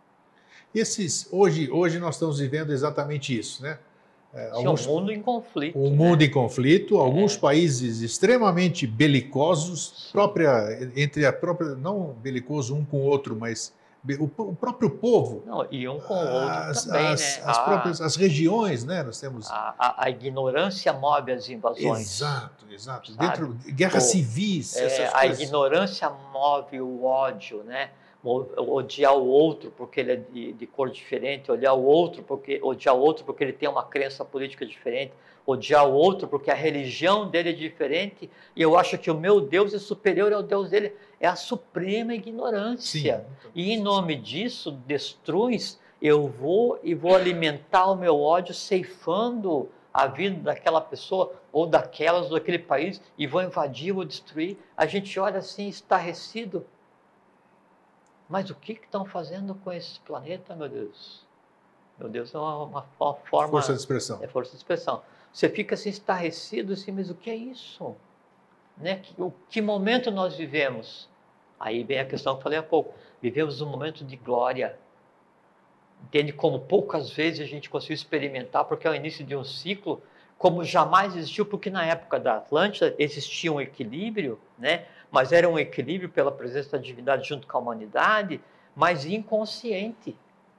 Hoje nós estamos vivendo exatamente isso, né? Sim, um mundo em conflito. Um mundo em conflito, alguns países extremamente belicosos, não belicoso um com o outro, mas o próprio povo. Não, e um com o outro também, né? As regiões, né? Nós temos... A ignorância move as invasões. Exato. Dentro de guerras civis, essas a coisas. ignorância move o ódio, né? Odiar o outro porque ele é de cor diferente, odiar o outro porque ele tem uma crença política diferente, odiar o outro porque a religião dele é diferente e eu acho que o meu Deus é superior ao Deus dele. É a suprema ignorância. Sim. E em nome disso, destruis, eu vou alimentar o meu ódio ceifando a vida daquela pessoa ou daquele país e vou invadir, vou destruir. A gente olha assim, estarrecido. Mas o que estão fazendo com esse planeta, meu Deus? Meu Deus, é uma forma... Força de expressão. É força de expressão. Você fica assim, estarrecido, assim, mas o que é isso? Né? Que momento nós vivemos? Aí vem a questão que eu falei há pouco. Vivemos um momento de glória. Entende? Como poucas vezes a gente conseguiu experimentar, porque é o início de um ciclo, como jamais existiu, porque na época da Atlântida existia um equilíbrio, né? Mas era um equilíbrio pela presença da divindade junto com a humanidade, mas inconsciente.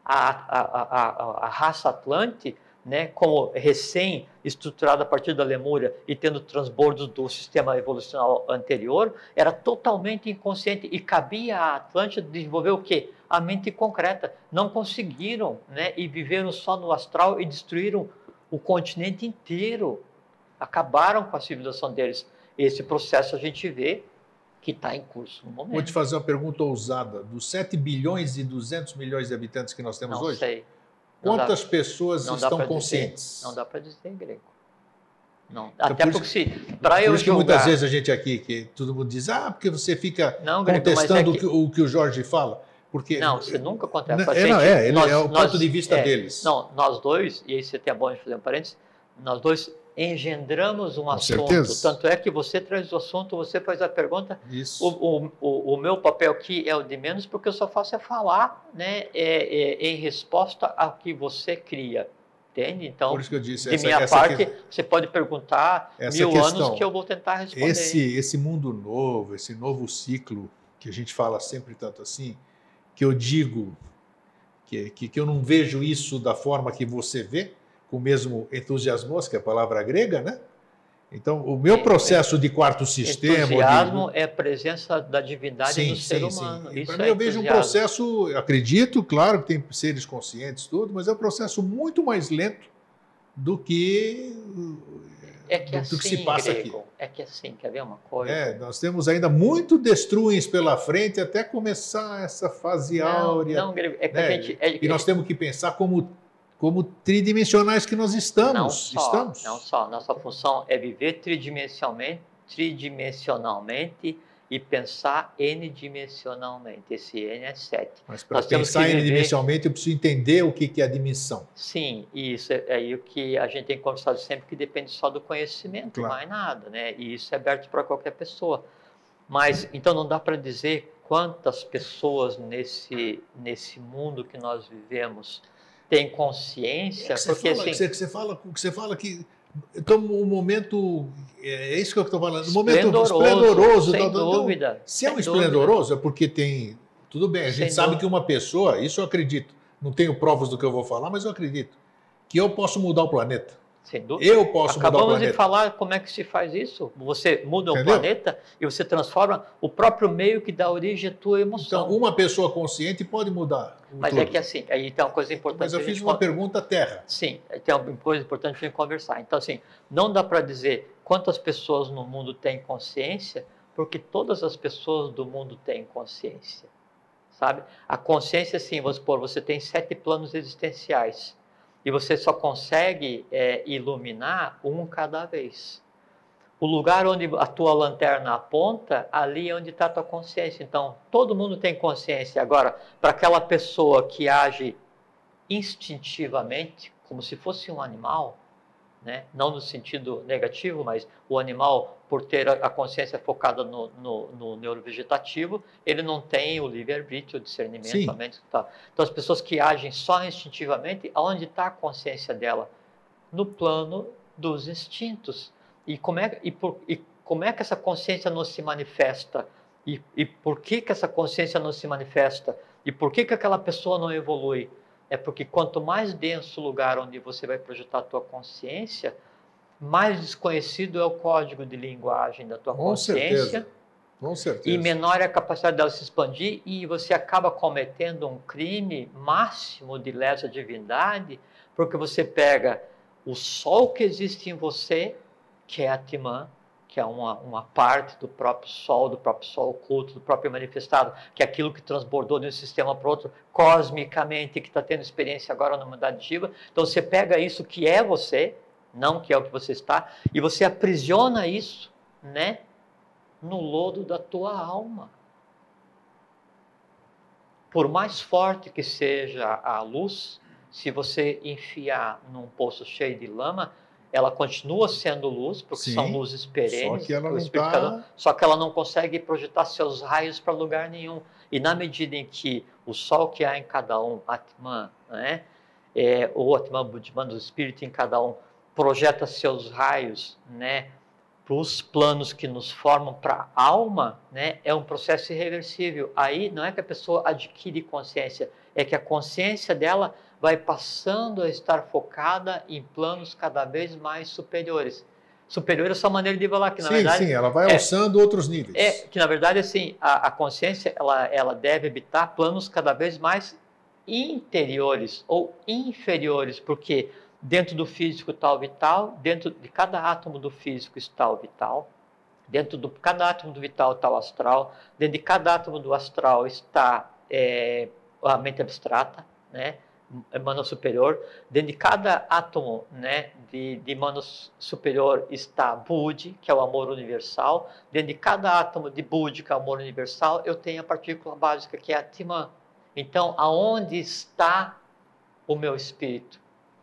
A raça Atlante, né, como recém-estruturada a partir da Lemúria e tendo transbordos do sistema evolucional anterior, era totalmente inconsciente e cabia à Atlântida desenvolver o quê? A mente concreta. Não conseguiram, né, e viveram só no astral e destruíram o continente inteiro. Acabaram com a civilização deles. Esse processo a gente vê que está em curso no momento. Vou te fazer uma pergunta ousada. Dos 7 bilhões e 200 milhões de habitantes que nós temos hoje, sei. Quantas pessoas estão conscientes? Não dá para dizer em grego. Não. Então, até porque se para eu julgar... que muitas vezes a gente aqui, que todo mundo diz, porque você fica contestando o que o Jorge fala. Porque... Não, você nunca contesta. É o ponto de vista deles. Não, nós dois, e aí você tem a bom de fazer um parênteses, nós dois engendramos um assunto. Certeza. Tanto é que você traz o assunto, você faz a pergunta. Isso. O meu papel aqui é o de menos, porque eu só faço falar, né, em resposta ao que você cria. Entende? Então, por isso que eu disse, de minha parte, você pode perguntar 1000 anos que eu vou tentar responder. Esse mundo novo, esse novo ciclo, que a gente fala sempre tanto assim, que eu digo que eu não vejo isso da forma que você vê, com o mesmo entusiasmo, que é a palavra grega, né? Então, o meu processo de quarto sistema... Entusiasmo é a presença da divindade no ser humano. Para mim, eu vejo um processo, acredito, claro que tem seres conscientes, tudo, mas é um processo muito mais lento do que se passa aqui. É que assim, quer ver uma coisa? Nós temos ainda muito destruins pela frente até começar essa fase áurea. Não, Grego, é que né? a gente... E nós temos que pensar como tridimensionais que nós estamos. Não só. Nossa função é viver tridimensionalmente e pensar n-dimensionalmente. Esse n é 7. Mas para pensar n-dimensionalmente, eu preciso entender o que é a dimensão. Sim, isso é aí o que a gente tem conversado sempre, que depende só do conhecimento, claro. Mais nada, né? E isso é aberto para qualquer pessoa. Mas, então, não dá para dizer quantas pessoas nesse mundo que nós vivemos têm consciência? Porque assim, você fala que então, um momento, é isso que eu estou falando, um momento esplendoroso, sem dúvida. Então, se é um esplendoroso, é porque tem, tudo bem, a gente sabe que uma pessoa, isso eu acredito, não tenho provas do que eu vou falar, mas eu acredito, que eu posso mudar o planeta. Sem dúvida. Eu posso mudar o planeta. Acabamos de falar como é que se faz isso. Você muda o planeta e você transforma o próprio meio que dá origem à tua emoção. Então, uma pessoa consciente pode mudar. Mas é que assim, aí tem uma coisa importante. Mas eu fiz uma pergunta terra. Sim, tem uma coisa importante para a gente conversar. Então, assim, não dá para dizer quantas pessoas no mundo têm consciência, porque todas as pessoas do mundo têm consciência, sabe? A consciência, sim, vamos supor, você tem 7 planos existenciais. E você só consegue iluminar um cada vez. O lugar onde a tua lanterna aponta, ali é onde está a tua consciência. Então, todo mundo tem consciência. Agora, para aquela pessoa que age instintivamente, como se fosse um animal, né? Não no sentido negativo, mas o animal, por ter a consciência focada no neurovegetativo, ele não tem o livre-arbítrio, o discernimento, a mente. Tá. Então, as pessoas que agem só instintivamente, aonde está a consciência dela? No plano dos instintos. E como é que essa consciência não se manifesta? E por que essa consciência não se manifesta? E por que aquela pessoa não evolui? É porque quanto mais denso o lugar onde você vai projetar a tua consciência, mais desconhecido é o código de linguagem da tua consciência. Com certeza. E menor é a capacidade dela se expandir, e você acaba cometendo um crime máximo de lesa divindade, porque você pega o sol que existe em você, que é Atman, que é uma parte do próprio sol oculto, do próprio manifestado, que é aquilo que transbordou de um sistema para outro, cosmicamente, que está tendo experiência agora na humanidade Shiva. Então você pega isso que é você, não que é o que você está, e você aprisiona isso, né, no lodo da tua alma. Por mais forte que seja a luz, se você enfiar num poço cheio de lama, ela continua sendo luz, porque são luzes perenes, só que ela não consegue projetar seus raios para lugar nenhum. E na medida em que o sol que há em cada um, Atman, né, ou Atman Buddhiman, do espírito em cada um, projeta seus raios, né, para os planos que nos formam para a alma, né, é um processo irreversível. Aí não é que a pessoa adquire consciência, é que a consciência dela vai passando a estar focada em planos cada vez mais superiores. Superior é só maneira de falar que, na verdade... Sim, ela vai alçando outros níveis. Que, na verdade, assim, a consciência ela deve habitar planos cada vez mais interiores ou inferiores, porque dentro do físico está o vital, dentro de cada átomo do físico está o vital, dentro de cada átomo do vital está o astral, dentro de cada átomo do astral está a mente abstrata, né? Mano superior, dentro de cada átomo, né, de mano superior está Budi, que é o amor universal, dentro de cada átomo de Budi, que é o amor universal, eu tenho a partícula básica, que é a Atman. Então, aonde está o meu espírito?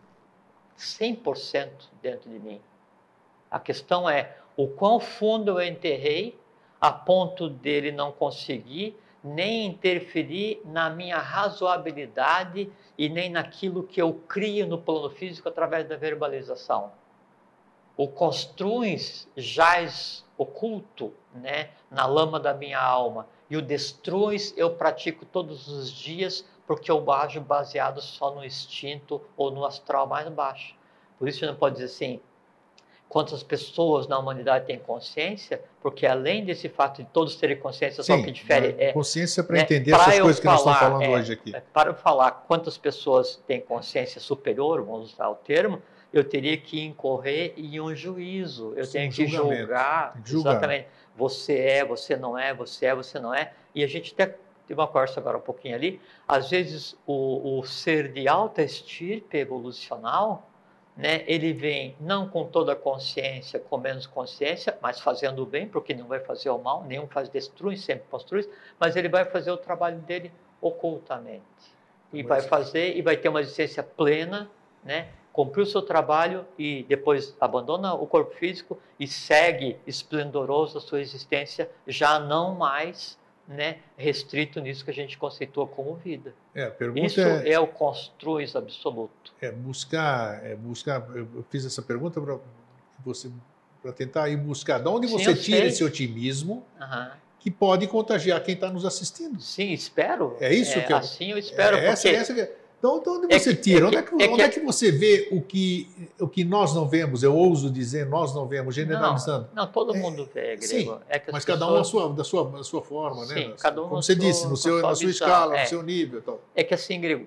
100% dentro de mim. A questão é o quão fundo eu enterrei a ponto dele não conseguir nem interferir na minha razoabilidade e nem naquilo que eu crio no plano físico através da verbalização. O construis jaz oculto, né, na lama da minha alma, e o destruis eu pratico todos os dias, porque eu ajo baseado só no instinto ou no astral mais baixo. Por isso você não pode dizer assim, quantas pessoas na humanidade têm consciência, porque além desse fato de todos terem consciência, só que difere consciência para entender essas coisas que nós estamos falando hoje aqui. Para eu falar quantas pessoas têm consciência superior, vamos usar o termo, eu teria que incorrer em um juízo, eu tenho que julgar exatamente, você não é, você não é, e a gente até teve uma conversa agora um pouquinho ali, às vezes o ser de alta estirpe evolucional, né, ele vem não com toda a consciência, com menos consciência, mas fazendo o bem, porque não vai fazer o mal, nenhum faz destrui, sempre construi, mas ele vai fazer o trabalho dele ocultamente. E vai fazer, e vai ter uma existência plena, né, cumprir o seu trabalho e depois abandona o corpo físico e segue esplendoroso a sua existência, já não mais né, restrito nisso que a gente conceitua como vida. A pergunta isso é o construis absoluto. Buscar. Eu fiz essa pergunta para você, para tentar ir buscar. De onde Sim, você eu tira sei. esse otimismo Aham. que pode contagiar quem está nos assistindo? Sim, espero. É isso que eu... Assim eu espero. Então, de onde você tira? Onde é que você vê o que nós não vemos? Eu ouso dizer, nós não vemos, generalizando. Não, todo mundo vê, Grego. Sim, mas cada um da sua forma, sim, né? cada um como você disse, na sua escala, no seu nível. Tal. É que assim, Grego,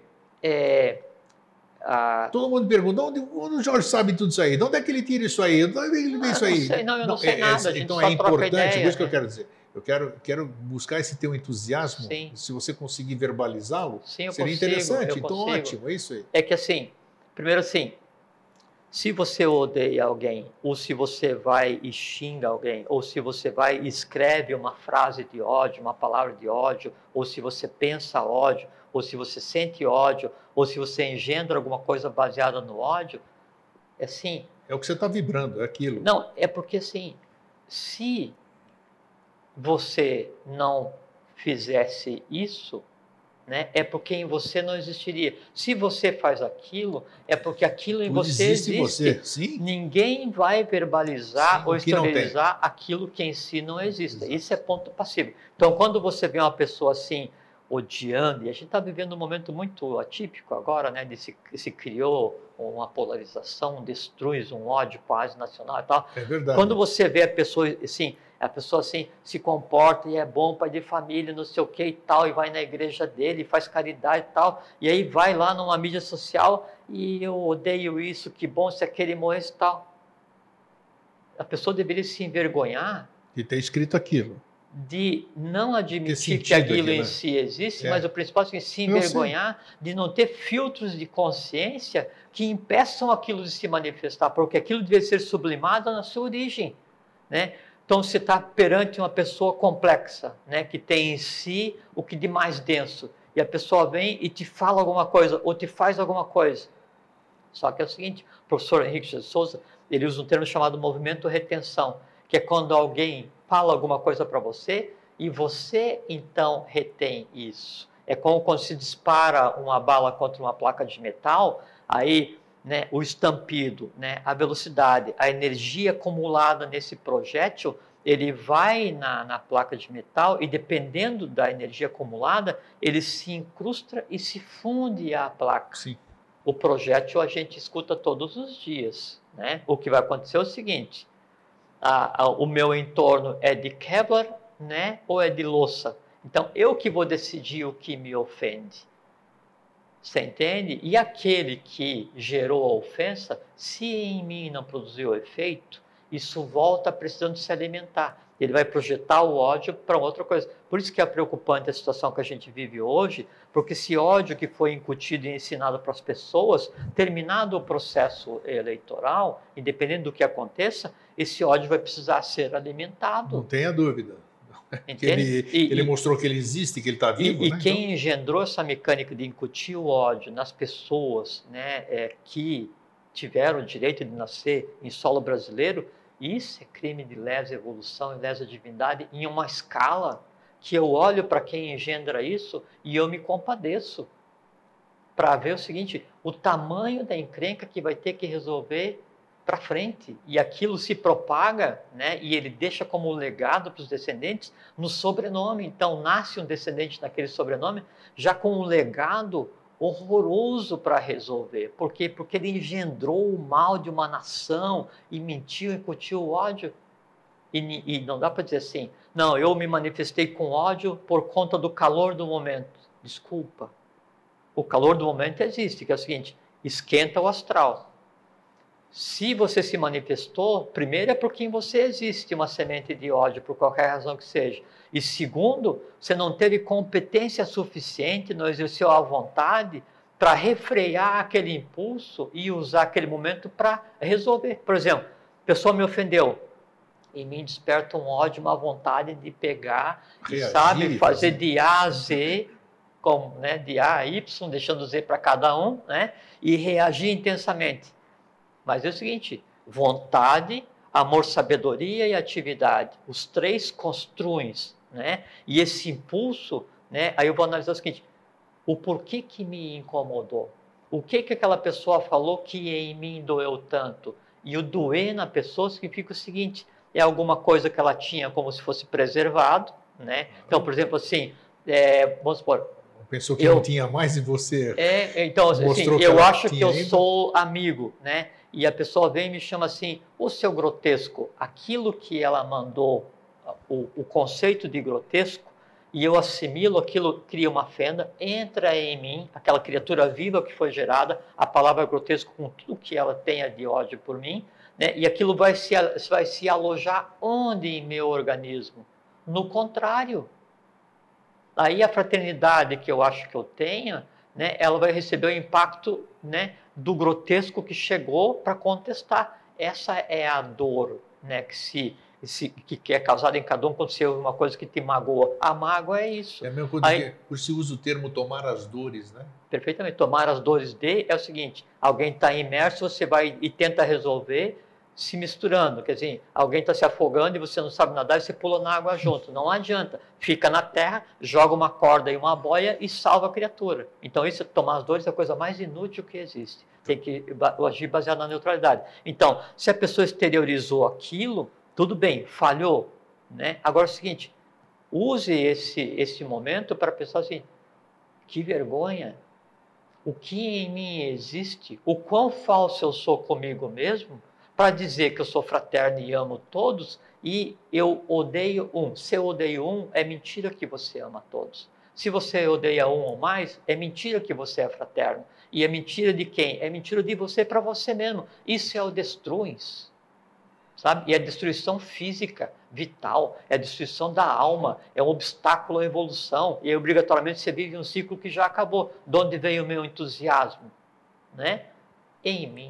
todo mundo pergunta, onde o Jorge sabe tudo isso aí? De onde é que ele tira isso aí? De onde é que ele vê isso aí? Eu não sei nada, então é importante, por isso que eu quero dizer. Eu quero buscar esse teu entusiasmo. Sim. Se você conseguir verbalizá-lo, seria interessante. Então, ótimo, é isso aí. É que assim, primeiro assim, se você odeia alguém, ou se você vai e xinga alguém, ou se você vai e escreve uma frase de ódio, uma palavra de ódio, ou se você pensa ódio, ou se você sente ódio, ou se você engendra alguma coisa baseada no ódio, é assim... É o que você está vibrando, é aquilo. Não, é porque assim, se você não fizesse isso, né, é porque em você não existiria. Se você faz aquilo, é porque aquilo em você existe. Você. Sim. Ninguém vai verbalizar ou exteriorizar aquilo que em si não existe. Exato. Isso é ponto passivo. Então, quando você vê uma pessoa assim, odiando, e a gente está vivendo um momento muito atípico agora, né, se criou uma polarização, destrui um ódio quase nacional e tal. É verdade. Quando você vê a pessoa assim se comporta e é bom, pai de família, não sei o que e tal, e vai na igreja dele, faz caridade e tal, e aí vai lá numa mídia social e eu odeio isso, que bom se aquele morresse e tal. A pessoa deveria se envergonhar de ter escrito aquilo. De não admitir que aquilo em si existe, mas o principal é se envergonhar de não ter filtros de consciência que impeçam aquilo de se manifestar, porque aquilo deve ser sublimado na sua origem, né? Então, você está perante uma pessoa complexa, né, que tem em si o que de mais denso, e a pessoa vem e te fala alguma coisa, ou te faz alguma coisa. Só que é o seguinte, o professor Henrique de Souza, ele usa um termo chamado movimento retenção, que é quando alguém fala alguma coisa para você, e você, então, retém isso. É como quando se dispara uma bala contra uma placa de metal, aí... né, o estampido, né, a velocidade, a energia acumulada nesse projétil, ele vai na placa de metal e, dependendo da energia acumulada, ele se incrusta e se funde à placa. Sim. O projétil a gente escuta todos os dias, né? O que vai acontecer é o seguinte, o meu entorno é de Kevlar, né, ou é de louça? Então, eu que vou decidir o que me ofende. Você entende? E aquele que gerou a ofensa, se em mim não produziu efeito, isso volta precisando se alimentar. Ele vai projetar o ódio para outra coisa. Por isso que é preocupante a situação que a gente vive hoje, porque esse ódio que foi incutido e ensinado para as pessoas, terminado o processo eleitoral, independente do que aconteça, esse ódio vai precisar ser alimentado. Não tenha dúvida. Ele mostrou que ele existe, que ele está vivo. E quem engendrou essa mecânica de incutir o ódio nas pessoas, né, que tiveram o direito de nascer em solo brasileiro, isso é crime de lesa evolução e lesa divindade em uma escala que eu olho para quem engendra isso e eu me compadeço para ver o seguinte, o tamanho da encrenca que vai ter que resolver para frente, e aquilo se propaga, né, e ele deixa como legado para os descendentes no sobrenome. Então nasce um descendente naquele sobrenome já com um legado horroroso para resolver. Por quê? Porque ele engendrou o mal de uma nação e mentiu, incutiu o ódio. E não dá para dizer assim, não, eu me manifestei com ódio por conta do calor do momento. Desculpa. O calor do momento existe, que é o seguinte, esquenta o astral. Se você se manifestou, primeiro é por quem você existe, uma semente de ódio, por qualquer razão que seja. E segundo, você não teve competência suficiente, não exerceu a vontade para refrear aquele impulso e usar aquele momento para resolver. Por exemplo, a pessoa me ofendeu, em mim desperta um ódio, uma vontade de pegar, reagir, sabe, fazer de A a Z, como, né, de A a Y, deixando Z para cada um, né, e reagir intensamente. Mas é o seguinte, vontade, amor, sabedoria e atividade, os três construem, né? E esse impulso, né? Aí eu vou analisar o seguinte: o porquê que me incomodou? O que aquela pessoa falou que em mim doeu tanto? E o doer na pessoa significa o seguinte: é alguma coisa que ela tinha como se fosse preservado, né? Então, por exemplo, assim, vamos supor, pensou que não tinha mais e você então, assim, mostrou que eu ela acho que eu ainda. sou amigo, né? E a pessoa vem e me chama assim: o seu grotesco, aquilo que ela mandou, o conceito de grotesco, e eu assimilo aquilo, cria uma fenda, entra em mim, aquela criatura viva que foi gerada, a palavra grotesco com tudo que ela tenha de ódio por mim, né? E aquilo vai se alojar onde em meu organismo? No contrário. Aí a fraternidade que eu acho que eu tenho, né, ela vai receber o impacto, né, do grotesco que chegou para contestar. Essa é a dor, né, que é causada em cada um quando você ouve uma coisa que te magoa. A mágoa é isso. É a mesma coisa que por se usa o termo tomar as dores, né? Perfeitamente. Tomar as dores de é o seguinte: alguém está imerso, você vai e tenta resolver se misturando. Quer dizer, alguém está se afogando e você não sabe nadar e você pula na água junto. Não adianta. Fica na terra, joga uma corda e uma boia e salva a criatura. Então, isso, tomar as dores é a coisa mais inútil que existe. Tem que agir baseado na neutralidade. Então, se a pessoa exteriorizou aquilo, tudo bem, falhou, né? Agora é o seguinte: use esse momento para pensar assim: que vergonha. O que em mim existe, o quão falso eu sou comigo mesmo, para dizer que eu sou fraterno e amo todos, e eu odeio um. Se eu odeio um, é mentira que você ama todos. Se você odeia um ou mais, é mentira que você é fraterno. E é mentira de quem? É mentira de você para você mesmo. Isso é o destruins. Sabe? E é destruição física, vital, é a destruição da alma, é um obstáculo à evolução, e obrigatoriamente você vive um ciclo que já acabou. De onde veio o meu entusiasmo? Né? Em mim.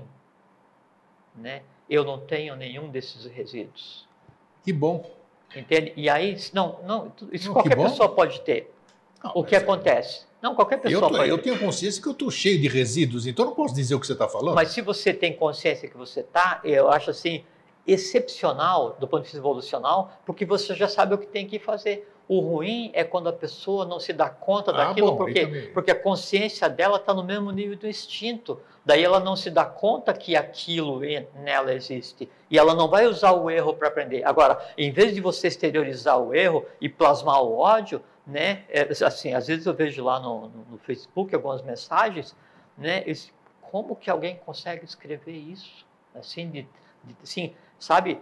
Né? Eu não tenho nenhum desses resíduos. Que bom. Entende? E aí, isso qualquer pessoa pode ter. O que acontece? Não, qualquer pessoa pode ter. Eu tenho consciência que eu estou cheio de resíduos, então não posso dizer o que você está falando. Mas se você tem consciência que você está, eu acho assim, excepcional do ponto de vista evolucional, porque você já sabe o que tem que fazer. O ruim é quando a pessoa não se dá conta daquilo, porque a consciência dela está no mesmo nível do instinto. Daí ela não se dá conta que aquilo nela existe. E ela não vai usar o erro para aprender. Agora, em vez de você exteriorizar o erro e plasmar o ódio, né? Assim, às vezes eu vejo lá no Facebook algumas mensagens, né? Como que alguém consegue escrever isso? Assim, assim, sabe,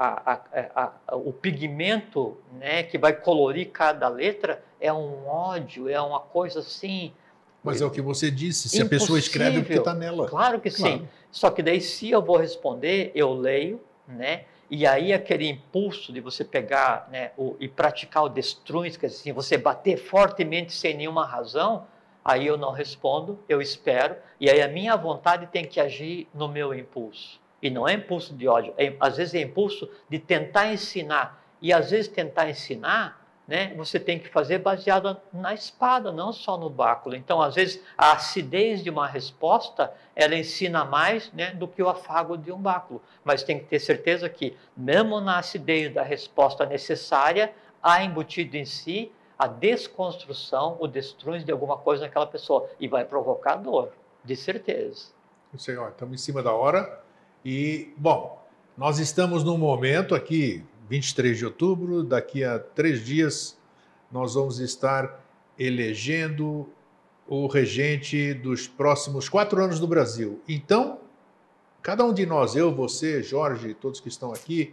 o pigmento, né, que vai colorir cada letra é um ódio, é uma coisa assim. Mas é o que você disse, se a pessoa escreve, é porque está nela. Claro que sim. Só que daí, se eu vou responder, eu leio, né? E aí aquele impulso de você pegar, né, e praticar o destruins, que assim, você bater fortemente sem nenhuma razão, aí eu não respondo, eu espero, e aí a minha vontade tem que agir no meu impulso. E não é impulso de ódio, às vezes é impulso de tentar ensinar. E às vezes tentar ensinar, né, você tem que fazer baseado na espada, não só no báculo. Então, às vezes, a acidez de uma resposta, ela ensina mais, né, do que o afago de um báculo. Mas tem que ter certeza que, mesmo na acidez da resposta necessária, há embutido em si a desconstrução, o destruir de alguma coisa naquela pessoa. E vai provocar dor, de certeza. Senhor, estamos em cima da hora. E, bom, nós estamos num momento aqui, 23 de outubro, daqui a 3 dias, nós vamos estar elegendo o regente dos próximos 4 anos do Brasil. Então, cada um de nós, eu, você, Jorge, todos que estão aqui,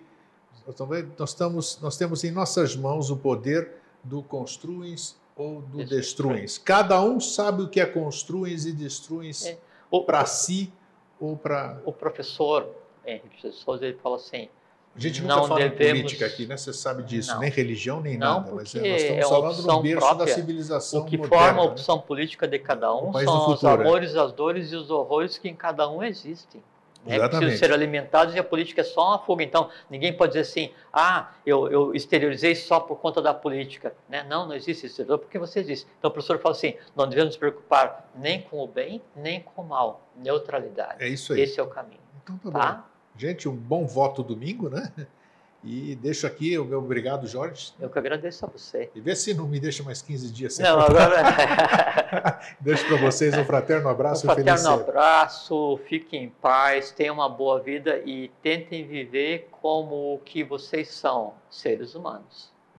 nós temos em nossas mãos o poder do construins ou do destruins. Cada um sabe o que é construins e destruins para si ou para... O professor Henrique de Souza, ele fala assim... A gente nunca fala em política aqui, né? Você sabe disso, nem religião, nem nada. Mas nós estamos falando do berço da civilização moderna. O que forma a opção política de cada um são os amores, as dores e os horrores que em cada um existem. Precisam ser alimentados e a política é só uma fuga. Então, ninguém pode dizer assim, eu exteriorizei só por conta da política. Né? Não existe isso, porque você existe. Então, o professor fala assim, não devemos nos preocupar nem com o bem, nem com o mal. Neutralidade. É isso aí. Esse é o caminho. Então, tá bom. Gente, um bom voto domingo, né? E deixo aqui o meu obrigado, Jorge. Eu que agradeço a você. E vê se não me deixa mais 15 dias sem. Não, agora... Deixo para vocês um fraterno abraço Um e feliz fraterno sempre. abraço, fiquem em paz, tenham uma boa vida e tentem viver como o que vocês são, seres humanos.